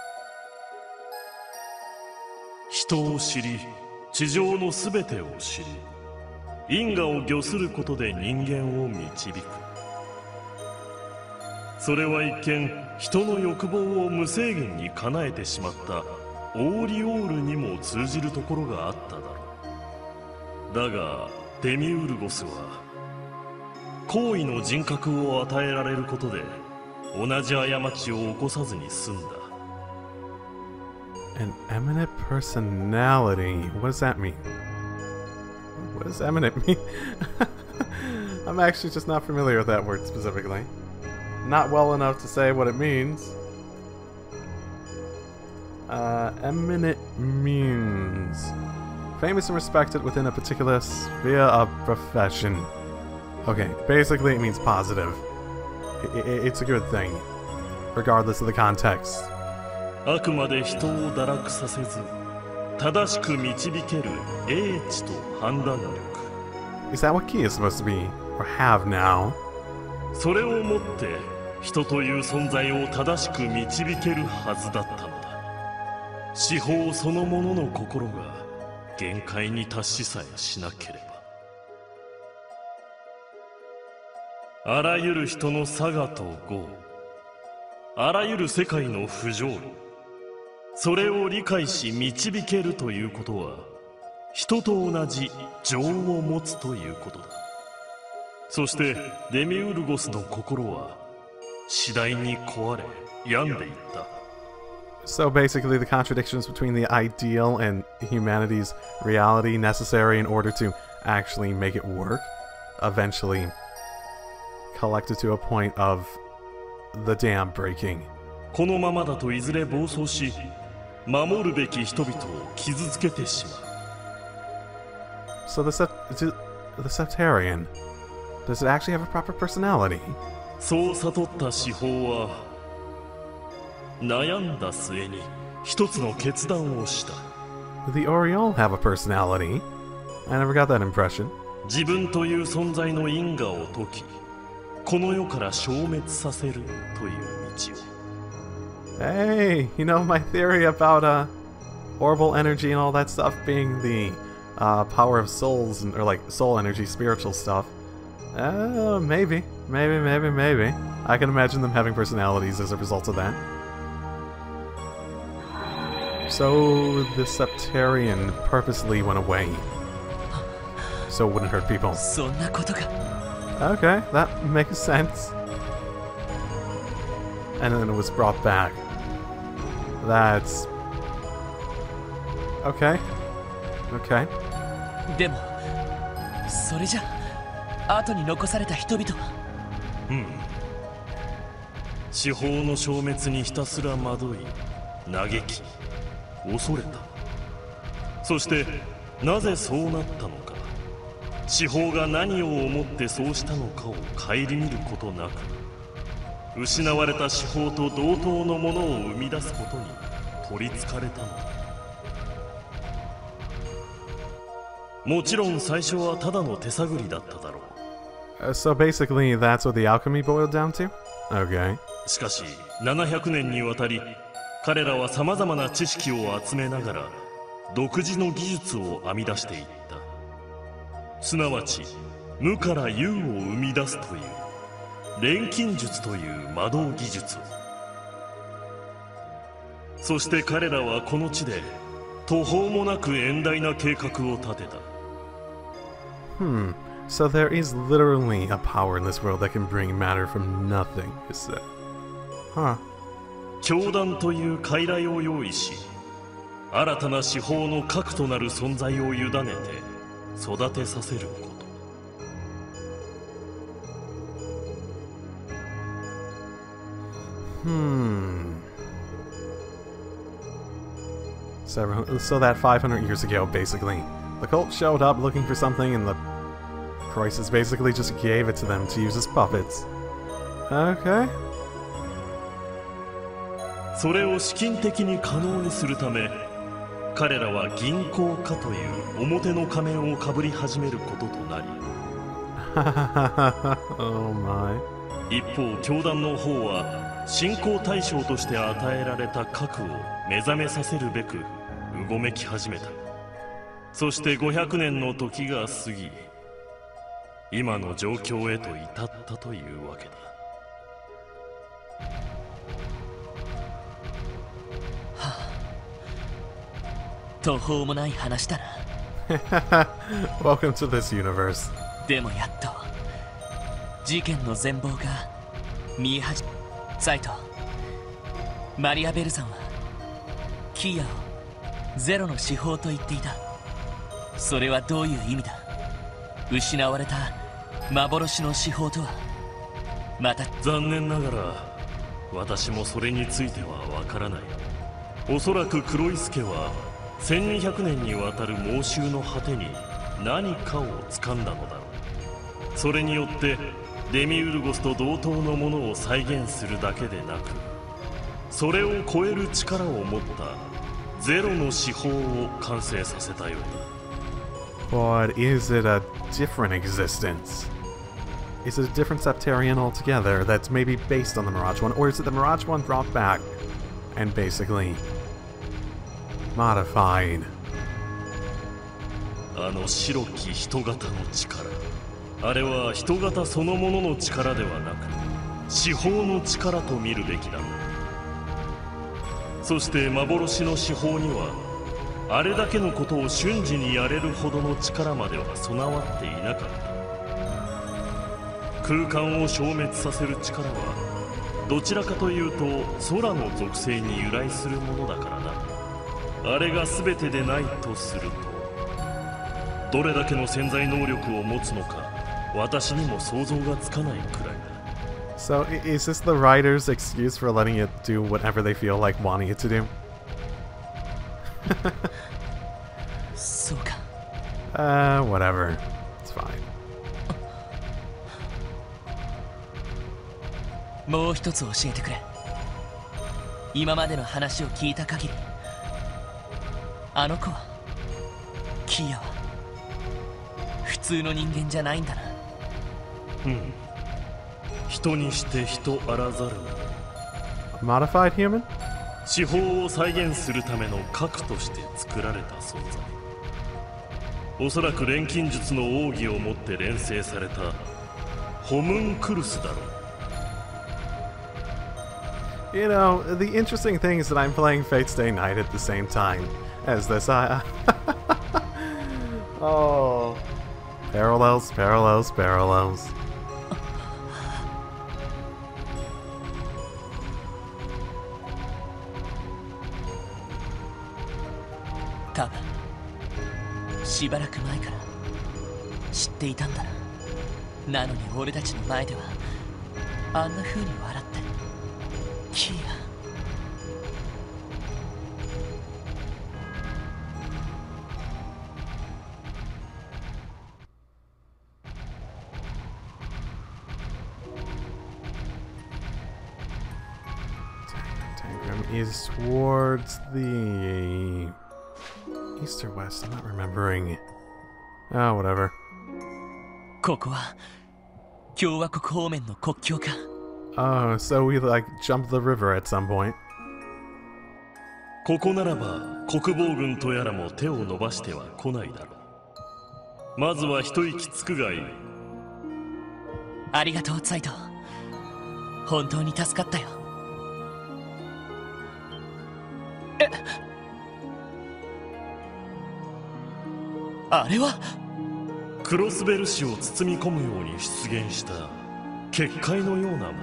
人を知り、地上のすべてを知り、因果を御することで人間を導く。それは一見人の欲望を無制限に叶えてしまったオーリオールにも通じるところがあっただろう。だがデミウルゴスは高位の人格を与えられることで同じ過ちを起こさずに済んだ。 An eminent personality. What does that mean? What does eminent mean? I'm actually just not familiar with that word specifically. Not well enough to say what it means. Eminent means famous and respected within a particular sphere of profession. Okay, basically it means positive. It's a good thing, regardless of the context. あくまで人を堕落させず正しく導ける英知と判断力。 Is that what Key is supposed to be, or have now? それをもって人という存在を正しく導けるはずだったのだ。司法そのものの心が限界に達しさえしなければ、あらゆる人の差がと業、あらゆる世界の不条理、それを理解し導けるということは人と同じ情を持つということだ。そしてデミウルゴスの心は次第に壊れ病んでいった。 So basically the contradictions between the ideal and humanity's reality necessary in order to actually make it work eventually collected to a point of the dam breaking. このままだといずれ暴走し、守るべき人々を傷つけてしまう。 So the Septarian, does it actually have a proper personality? そう悟った司法は悩んだ末に一つの決断をした。 The Oriole have a personality? I never got that impression. 自分という存在の因果を解き、この世から消滅させるという道を。 Hey, you know my theory about orbital energy and all that stuff being the power of souls, or like soul energy, spiritual stuff. Maybe. I can imagine them having personalities as a result of that. So the Septarian purposely went away, so it wouldn't hurt people. そんなことか。 Okay, that makes sense. And then it was brought back. That's... Okay. でもそれじゃ後に残された人々は。 司法の消滅にひたすら惑い、嘆き、恐れた。そしてなぜそうなったのか、司法が何を思ってそうしたのかを顧みることなく、失われた司法と同等のものを生み出すことに取りつかれたのだ。もちろん最初はただの手探りだっただろう。 So basically that's what the alchemy boiled down to? Okay. しかし700年にわたり彼らはさまざまな知識を集めながら独自の技術を編み出していった。すなわち無から有を生み出すという錬金術という魔導技術を。そして彼らはこの地で途方もなく遠大な計画を立てた。 So there is literally a power in this world that can bring matter from nothing, you said. Huh. 教団という傀儡を用意し、新たな司法の核となる存在を委ねて育てさせること。 So that 500 years ago, basically, the cult showed up looking for something, and the Croesus basically just gave it to them to use as puppets. Okay. それを資金的に可能にするため、彼らは銀行家という表の仮面をかぶり始めることとなり、 Oh my. 一方教団の方は信仰対象として与えられた核を目覚めさせるべくうごめき始めた。そして500年の時が過ぎ、今の状況へと至ったというわけだ。 途方もない話だな。 Welcome to this universe. でもやっと事件の全貌が見え始め。サイト、マリア・ベルさんはキーヤをゼロの司法と言っていた。それはどういう意味だ？失われた幻の司法とはまた。 残念ながら私もそれについてはわからない。おそらくクロイス家は1200年にわたる猛襲の果てに何かを掴んだのだろう。それによってデミウルゴスと同等のものを再現するだけでなく、それを超える力を持ったゼロの司法を完成させたようだ。 But is it a different existence? Is it a different Septarian altogether that's maybe based on the Mirage one? Or is it the Mirage one brought back and basically modified? あの白き人型の力、あれは人型そのものの力ではなく司法の力と見るべきだろう。そして幻の司法にはあれだけのことを瞬時にやれるほどの力までは備わっていなかった。空間を消滅させる力はどちらかというと空の属性に由来するものだからな。あれが全てでないとすると、どれだけの潜在能力を持つのか私にも想像がつかないくらいだ。 So, is this the writer's excuse for letting it do whatever they feel like wanting it to do? そうか。 Whatever. It's fine. もう一つ教えてくれ。今までの話を聞いた限り、あの子は、キーヤは、普通の人間じゃないんだな。 うん。人にして人あらざるも。 Modified human? 司法を再現するための核として作られた存在。おそらく錬金術の奥義をもって錬成されたホムンクルスだろう。 You know, the interesting thing is that I'm playing Fate Stay Night at the same time as this. Oh. Parallels, parallels, parallels. 多分しばらく前から知っていたんだな。なのに俺たちの前ではあんな風に笑って。キーヤ。 Tangram is towards the east or west. I'm not remembering. Oh, whatever. ここは共和国方面の国境か。 Oh, so we like jumped the river at some point. ここならば国防軍とやらも手を伸ばしては来ないだろう。まずは一息つくがいい。 ありがとうツァイト。本当に助かったよ。あれはクロスベル氏を包み込むように出現した結界のようなものだ。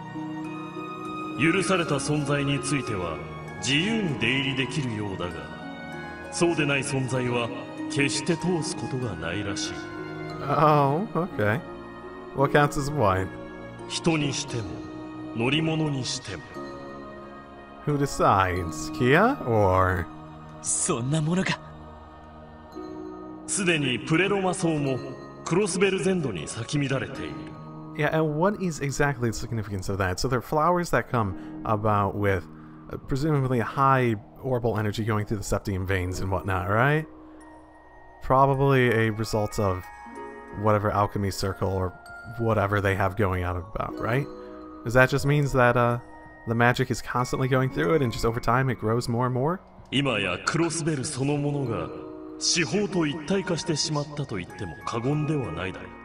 許された存在については自由に出入りできるようだが、そうでない存在は決して通すことがないらしい。 Oh, okay. What counts as what? 人にしても乗り物にしても。 Who decides? Kia or? そんなものが。 すでにプレロマ層もクロスベル全土に咲き乱れている。 Yeah, and what is exactly the significance of that? So they're flowers that come about with presumably a high orbital energy going through the septium veins and whatnot, right? Probably a result of whatever alchemy circle or whatever they have going out about, right? Because that just means that the magic is constantly going through it and just over time it grows more and more? 今やクロスベルそのものが司法と一体化してしまったと言っても過言ではないだろう。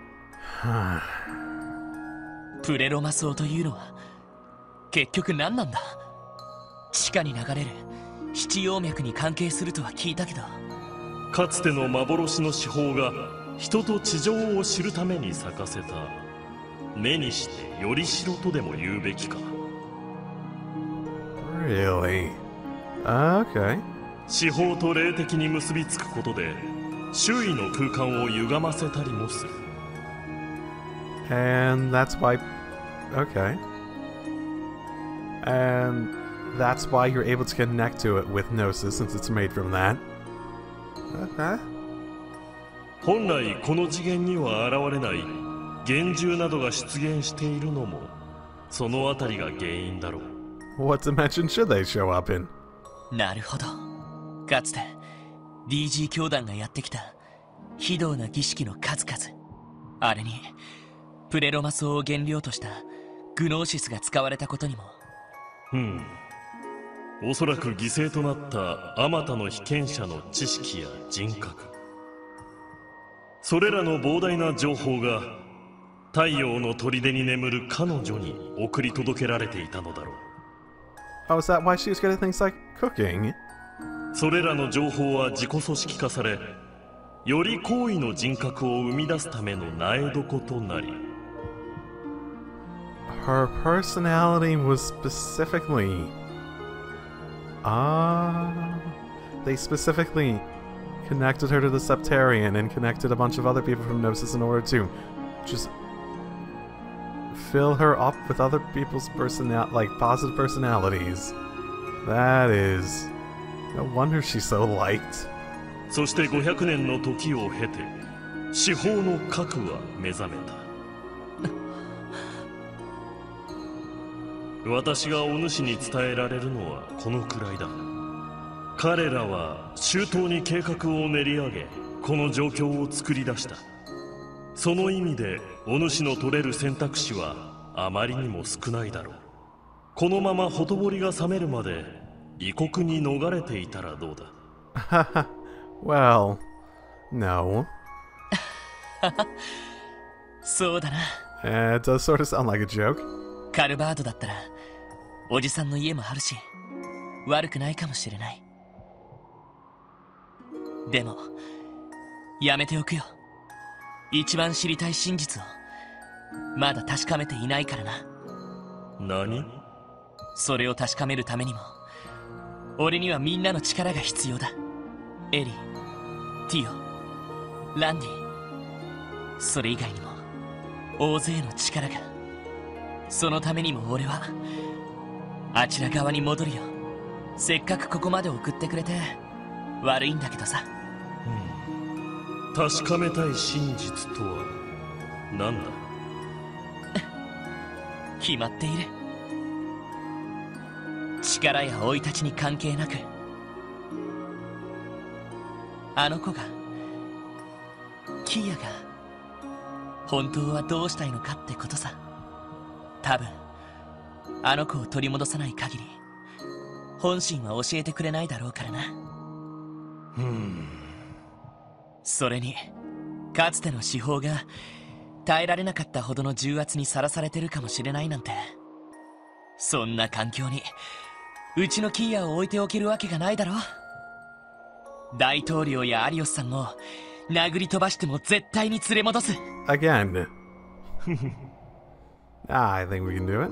プレロマ層というのは結局何なんだ。地下に流れる七葉脈に関係するとは聞いたけど。 かつての幻の司法が人と地上を知るために咲かせた目にしてよりしろとでも言うべきか。 Really? Okay. 司法と霊的に結びつくことで周囲の空間を歪ませたりもする。 And that's why... Okay. And that's why you're able to connect to it with Gnosis, since it's made from that. Okay. 本来この次元には現れない幻獣などが出現しているのもそのあたりが原因だろう。 What dimension should they show up in? なるほど。かつて DG 教団がやってきた非道な儀式の数々。あれにプレロマ層を原料としたグノーシスが使われたことにも。 おそらく犠牲となったあまたの被験者の知識や人格、それらの膨大な情報が太陽の砦に眠る彼女に送り届けられていたのだろう。 Oh, is that why she was good at things like cooking? それらの情報は自己組織化され、より高位の人格を生み出すための苗床となり、 Her personality was specifically... they specifically connected her to the Septarian and connected a bunch of other people from Gnosis in order to just fill her up with other people's positive personalities. That is... No wonder she's so liked. そして500年の時を経て司法の核は目覚めた。私がお主に伝えられるのはこのくらいだ。彼らは周到に計画を練り上げ、この状況を作り出した。その意味でお主の取れる選択肢はあまりにも少ないだろう。このままほとぼりが冷めるまで異国に逃れていたらどうだ。 Well, no. そうだな。 It does sort of sound like a joke. カルバードだったらおじさんの家もあるし悪くないかもしれない。でもやめておくよ。一番知りたい真実をまだ確かめていないからな。 何？ それを確かめるためにも俺にはみんなの力が必要だ。エリー、ティオ、ランディ、それ以外にも大勢の力が。そのためにも俺はあちら側に戻るよ。せっかくここまで送ってくれて悪いんだけどさ。 確かめたい真実とは何だ？ 決まっている。力や生い立ちに関係なくあの子がキーヤが本当はどうしたいのかってことさ。多分あの子を取り戻さない限り本心は教えてくれないだろうからな。それにかつての司法が耐えられなかったほどの重圧にさらされてるかもしれないなんて、そんな環境にうちのキーヤを置いておけるわけがないだろ。大統領やアリオスさんも殴り飛ばしても絶対に連れ戻す。 Again. I think we can do it.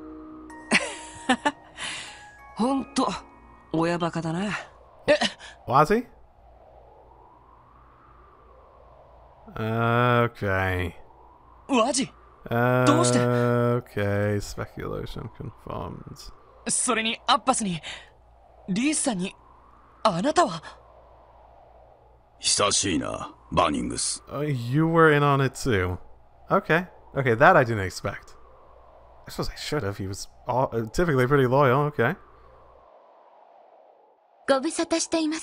ほんと親バカだな。 Was he? Okay. マジ？どうして？ Okay, speculation confirmed. それにアッパスにリースさんにあなたは久しいな、バーニングス。 You were in on it too. Okay. Okay, that I didn't expect. I suppose I should have. He was typically pretty loyal. Okay. ご無沙汰しています。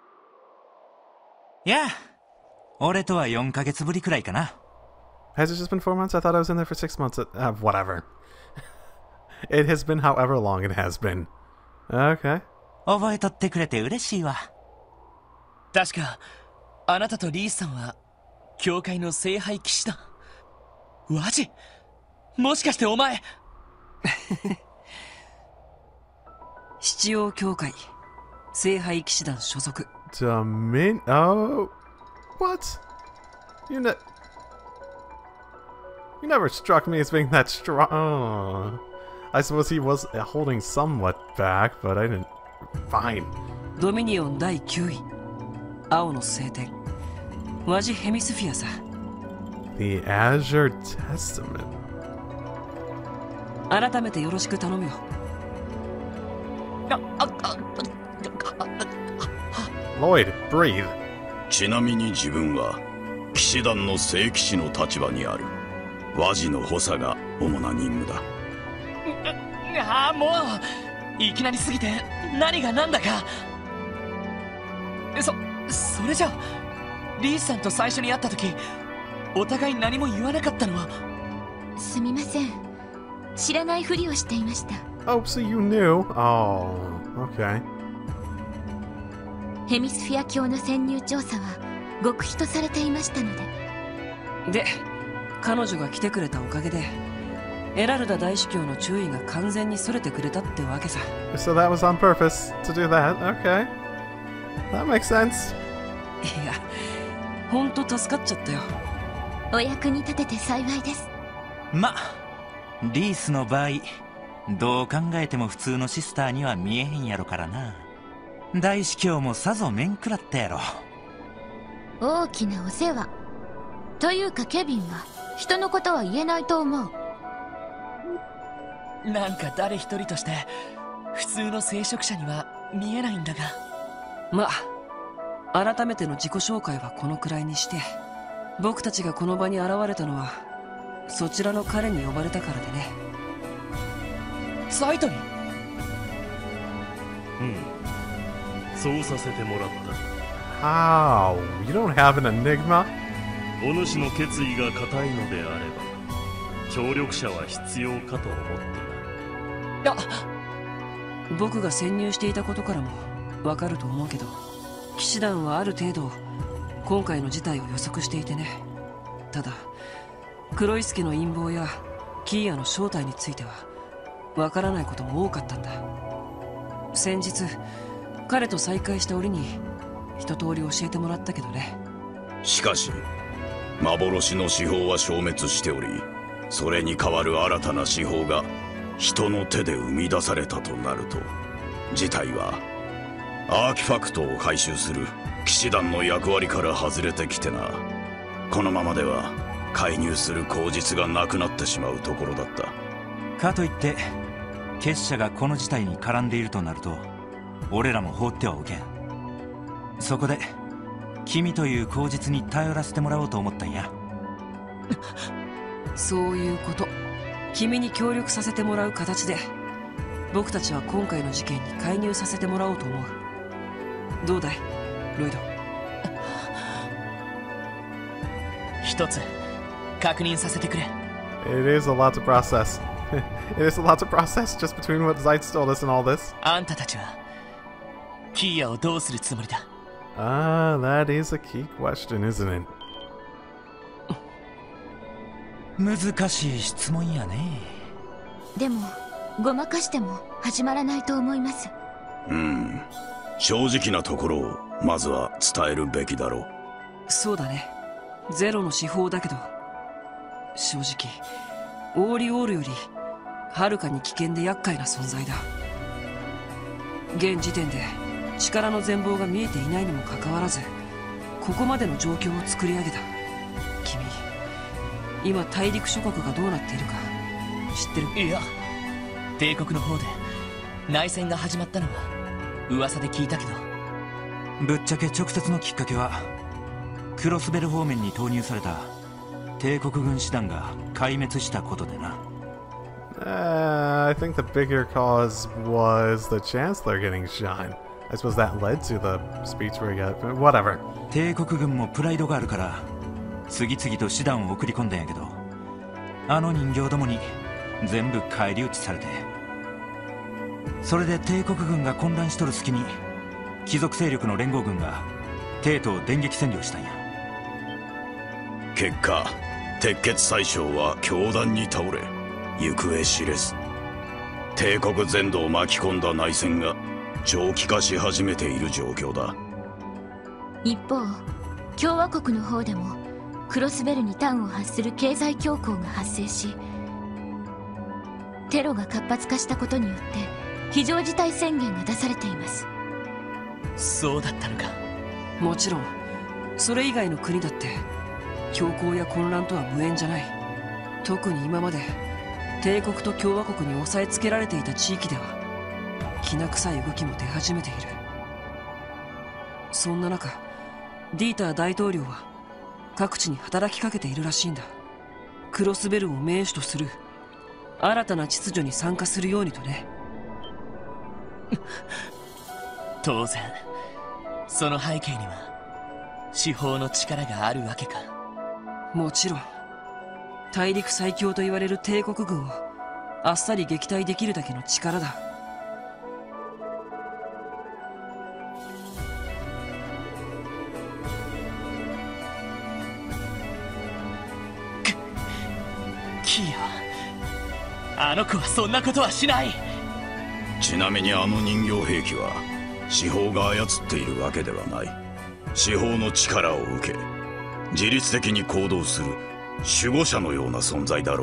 いや、俺とは4ヶ月ぶりくらいかな。 Has it just been 4 months? I thought I was in there for 6 months. Whatever. It has been however long it has been. Okay. 覚えとってくれて嬉しいわ。 確かあなたとリースさんは教会の聖杯騎士団。マジ？もしかしてお前七王教会聖杯騎士団所属。 Oh, what? You never struck me as being that strong. Oh. I suppose he was holding somewhat back, but I didn't. Fine. ドミニオン第9位青の聖典ワジ・ヘミスフィアさ。 The Azure Testament. 改めてよろしく頼むよ。 Lloyd, breathe. ちなみに自分は騎士団の聖騎士の立場にある。和ジの補佐が主な任務だ。 ああ、もういきなりすぎて何が何だか。それじゃリースさんと最初に会った時お互い何も言わなかったのは。 すみません、知らないふりをしていました。 Oh, so you knew? Oh, okay. ヘミスフィア教の潜入調査は極秘とされていましたので。 で、彼女が来てくれたおかげでエラルダ大司教の注意が完全にそれてくれたってわけさ。 So that was on purpose to do that. Okay. That makes sense. いや、ほんと助かっちゃったよ。 お役に立てて幸いです。 ま、リースの場合どう考えても普通のシスターには見えへんやろからな。大司教もさぞ面食らったやろ。 大きなお世話というか、ケビンは人のことは言えないと思う。 なんか誰一人として普通の聖職者には見えないんだが。 まあ改めての自己紹介はこのくらいにして、僕たちがこの場に現れたのはそちらの彼に呼ばれたからでね。 サイトに？ そうさせてもらった。 How? You don't have an enigma? お主の決意が固いのであれば協力者は必要かと思ってな。 僕が潜入していたことからもわかると思うけど、騎士団はある程度今回の事態を予測していてね。ただ黒井助の陰謀やキーヤの正体についてはわからないことも多かったんだ。先日彼と再会した折に一通り教えてもらったけどね。 しかし幻の司法は消滅しており、それに代わる新たな司法が人の手で生み出されたとなると、事態はアーキファクトを回収する騎士団の役割から外れてきてな。このままでは介入する口実がなくなってしまうところだった。 かといって結社がこの事態に絡んでいるとなると俺らも放ってはおけん。そこで君という口実に頼らせてもらおうと思ったんや。 そういうこと。君に協力させてもらう形で僕たちは今回の事件に介入させてもらおうと思う。どうだいロイド。 一つ確認させてくれ。 It is a lot to process. It is a lot to process just between what Zeitz told us and all this. あんたたちはキーヤをどうするつもりだ？ Ah, that is a key question, isn't it? 難しい質問やね。 でもごまかしても始まらないと思います。 正直なところをまずは伝えるべきだろう。 そうだね。ゼロの司法だけど正直オーリオールよりはるかに危険で厄介な存在だ。現時点で力の全貌が見えていないにもかかわらずここまでの状況を作り上げた。君今大陸諸国がどうなっているか知ってる？ いや、帝国の方で内戦が始まったのは噂で聞いたけど。 ぶっちゃけ直接のきっかけはクロスベル方面に投入された帝国軍師団が壊滅したことでな。 I think the bigger cause was the Chancellor getting shot. I suppose that led to the speech where he got... Whatever. 帝国軍もプライドがあるから次々と師団を送り込んだんやけど、あの人形どもに全部返り討ちされて、それで帝国軍が混乱しとる隙に貴族勢力の連合軍が帝都を電撃占領したんや。 結果鉄血宰相は凶弾に倒れ行方知れず、帝国全土を巻き込んだ内戦が長期化し始めている状況だ。 一方共和国の方でもクロスベルに端を発する経済恐慌が発生し、テロが活発化したことによって非常事態宣言が出されています。 そうだったのか。 もちろんそれ以外の国だって恐慌や混乱とは無縁じゃない。特に今まで帝国と共和国に押さえつけられていた地域ではきな臭い動きも出始めている。そんな中ディーター大統領は各地に働きかけているらしいんだ。クロスベルを盟主とする新たな秩序に参加するようにとね。 当然その背景には司法の力があるわけか。 もちろん大陸最強と言われる帝国軍をあっさり撃退できるだけの力だ。 キーヤ、あの子はそんなことはしない。 ちなみにあの人形兵器は司法が操っているわけではない。司法の力を受け自律的に行動する守護者のような存在だろう。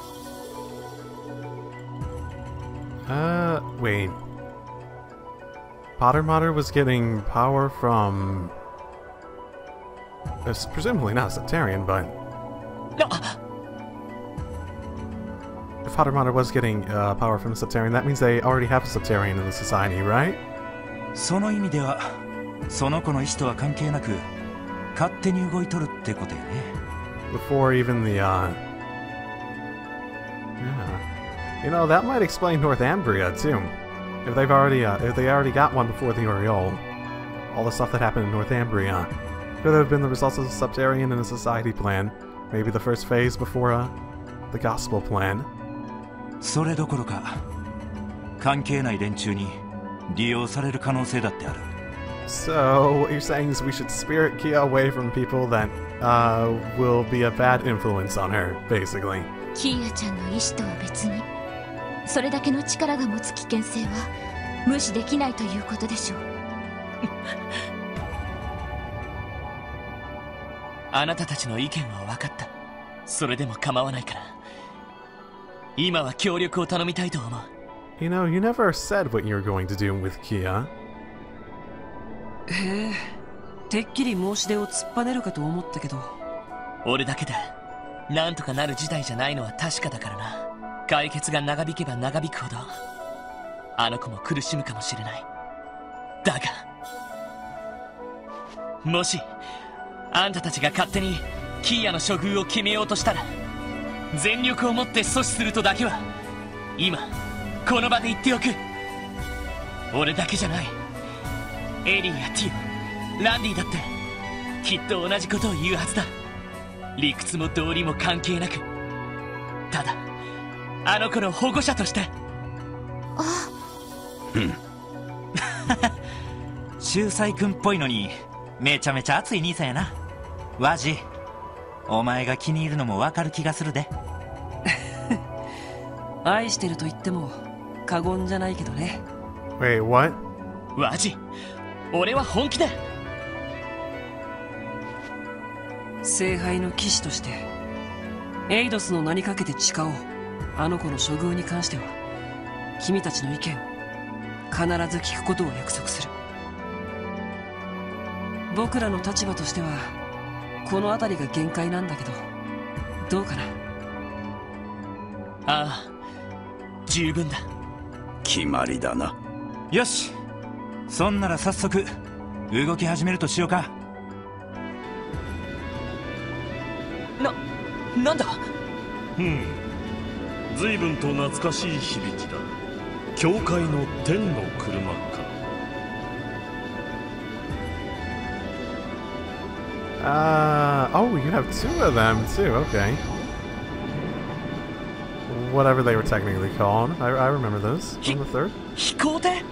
Wait. Potter Mater was getting power from... It's presumably not Septarian, but... if Haramata was getting power from the Septarian, that means they already have a Septarian in the society, right? その意味ではその子の意思とは関係なく勝手に動いとるってことよね。 Before even the yeah. You know, that might explain Northumbria too. If they already got one before the Oriole, all the stuff that happened in Northumbria could have been the results of the Septarian and a society plan. Maybe the first phase before the gospel plan. それどころか関係ない連中に利用される可能性だってある。 So what you're saying is we should spirit Kia away from people that will be a bad influence on her, basically. キーヤちゃんの意思とは別に、それだけの力が持つ危険性は無視できないということでしょう。 あなたたちの意見は分かった。それでも構わないから。今は協力を頼みたいと思う。 You know, you never said what you're going to do with Kia. へえ、てっきり申し出を突っぱねるかと思ったけど。 俺だけでなんとかなる事態じゃないのは確かだからな。解決が長引けば長引くほどあの子も苦しむかもしれない。だがもしあんたたちが勝手にキーヤの処遇を決めようとしたら全力をもって阻止するとだけは今この場で言っておく。俺だけじゃない、エリーやティオ、ランディだってきっと同じことを言うはずだ。理屈も道理も関係なく、ただあの子の保護者として。 秀才君っぽいのにめちゃめちゃ熱い兄さんやな。ワジ、お前が気に入るのもわかる気がするで。 愛してると言っても過言じゃないけどね。 Wait, what? ワジ、俺は本気だ。 聖杯の騎士としてエイドスの名にかけて誓おう。あの子の処遇に関しては君たちの意見を必ず聞くことを約束する。僕らの立場としてはこの辺りが限界なんだけど、どうかな。 ああ、十分だ。 決まりだな。 よし、そんなら早速動き始めるとしようか。 なんだ。 随分と懐かしい響きだ。教会の天の車か。 Oh, you have two of them too, okay. Whatever they were technically called. I remember those from the third. 飛行艇？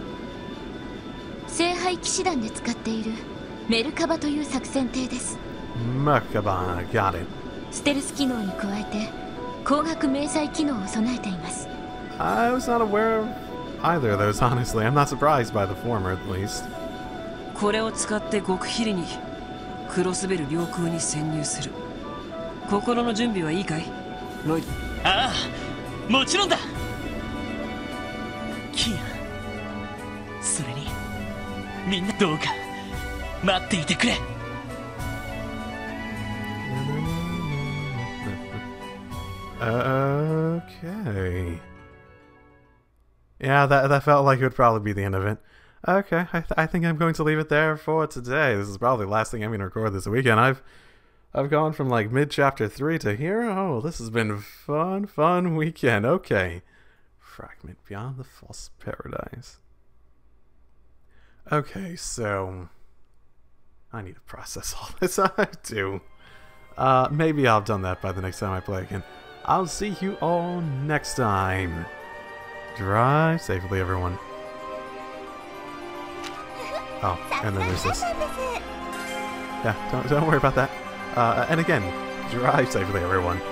聖杯騎士団で使っているメルカバという作戦艇です。 Merkaba, got it. ステルス機能に加えて光学迷彩機能を備えています。 I was not aware of either of those, honestly. I'm not surprised by the former, at least. これを使って極秘裏にクロスベル領空に潜入する。心の準備はいいかい、ロイド？ ああ、もちろんだ。キア、それにみんなどうか待っていてくれ。 Okay. Yeah, that felt like it would probably be the end of it. Okay, I think I'm going to leave it there for today. This is probably the last thing I'm going to record this weekend. I've gone from like mid-chapter 3 to here. Oh, this has been a fun weekend. Okay. Fragment Beyond the False Paradise. Okay, so I need to process all this. I do. Maybe I'll have done that by the next time I play again. I'll see you all next time. Drive safely, everyone. Oh, and then there's this. Yeah, don't worry about that. And again, drive safely, everyone.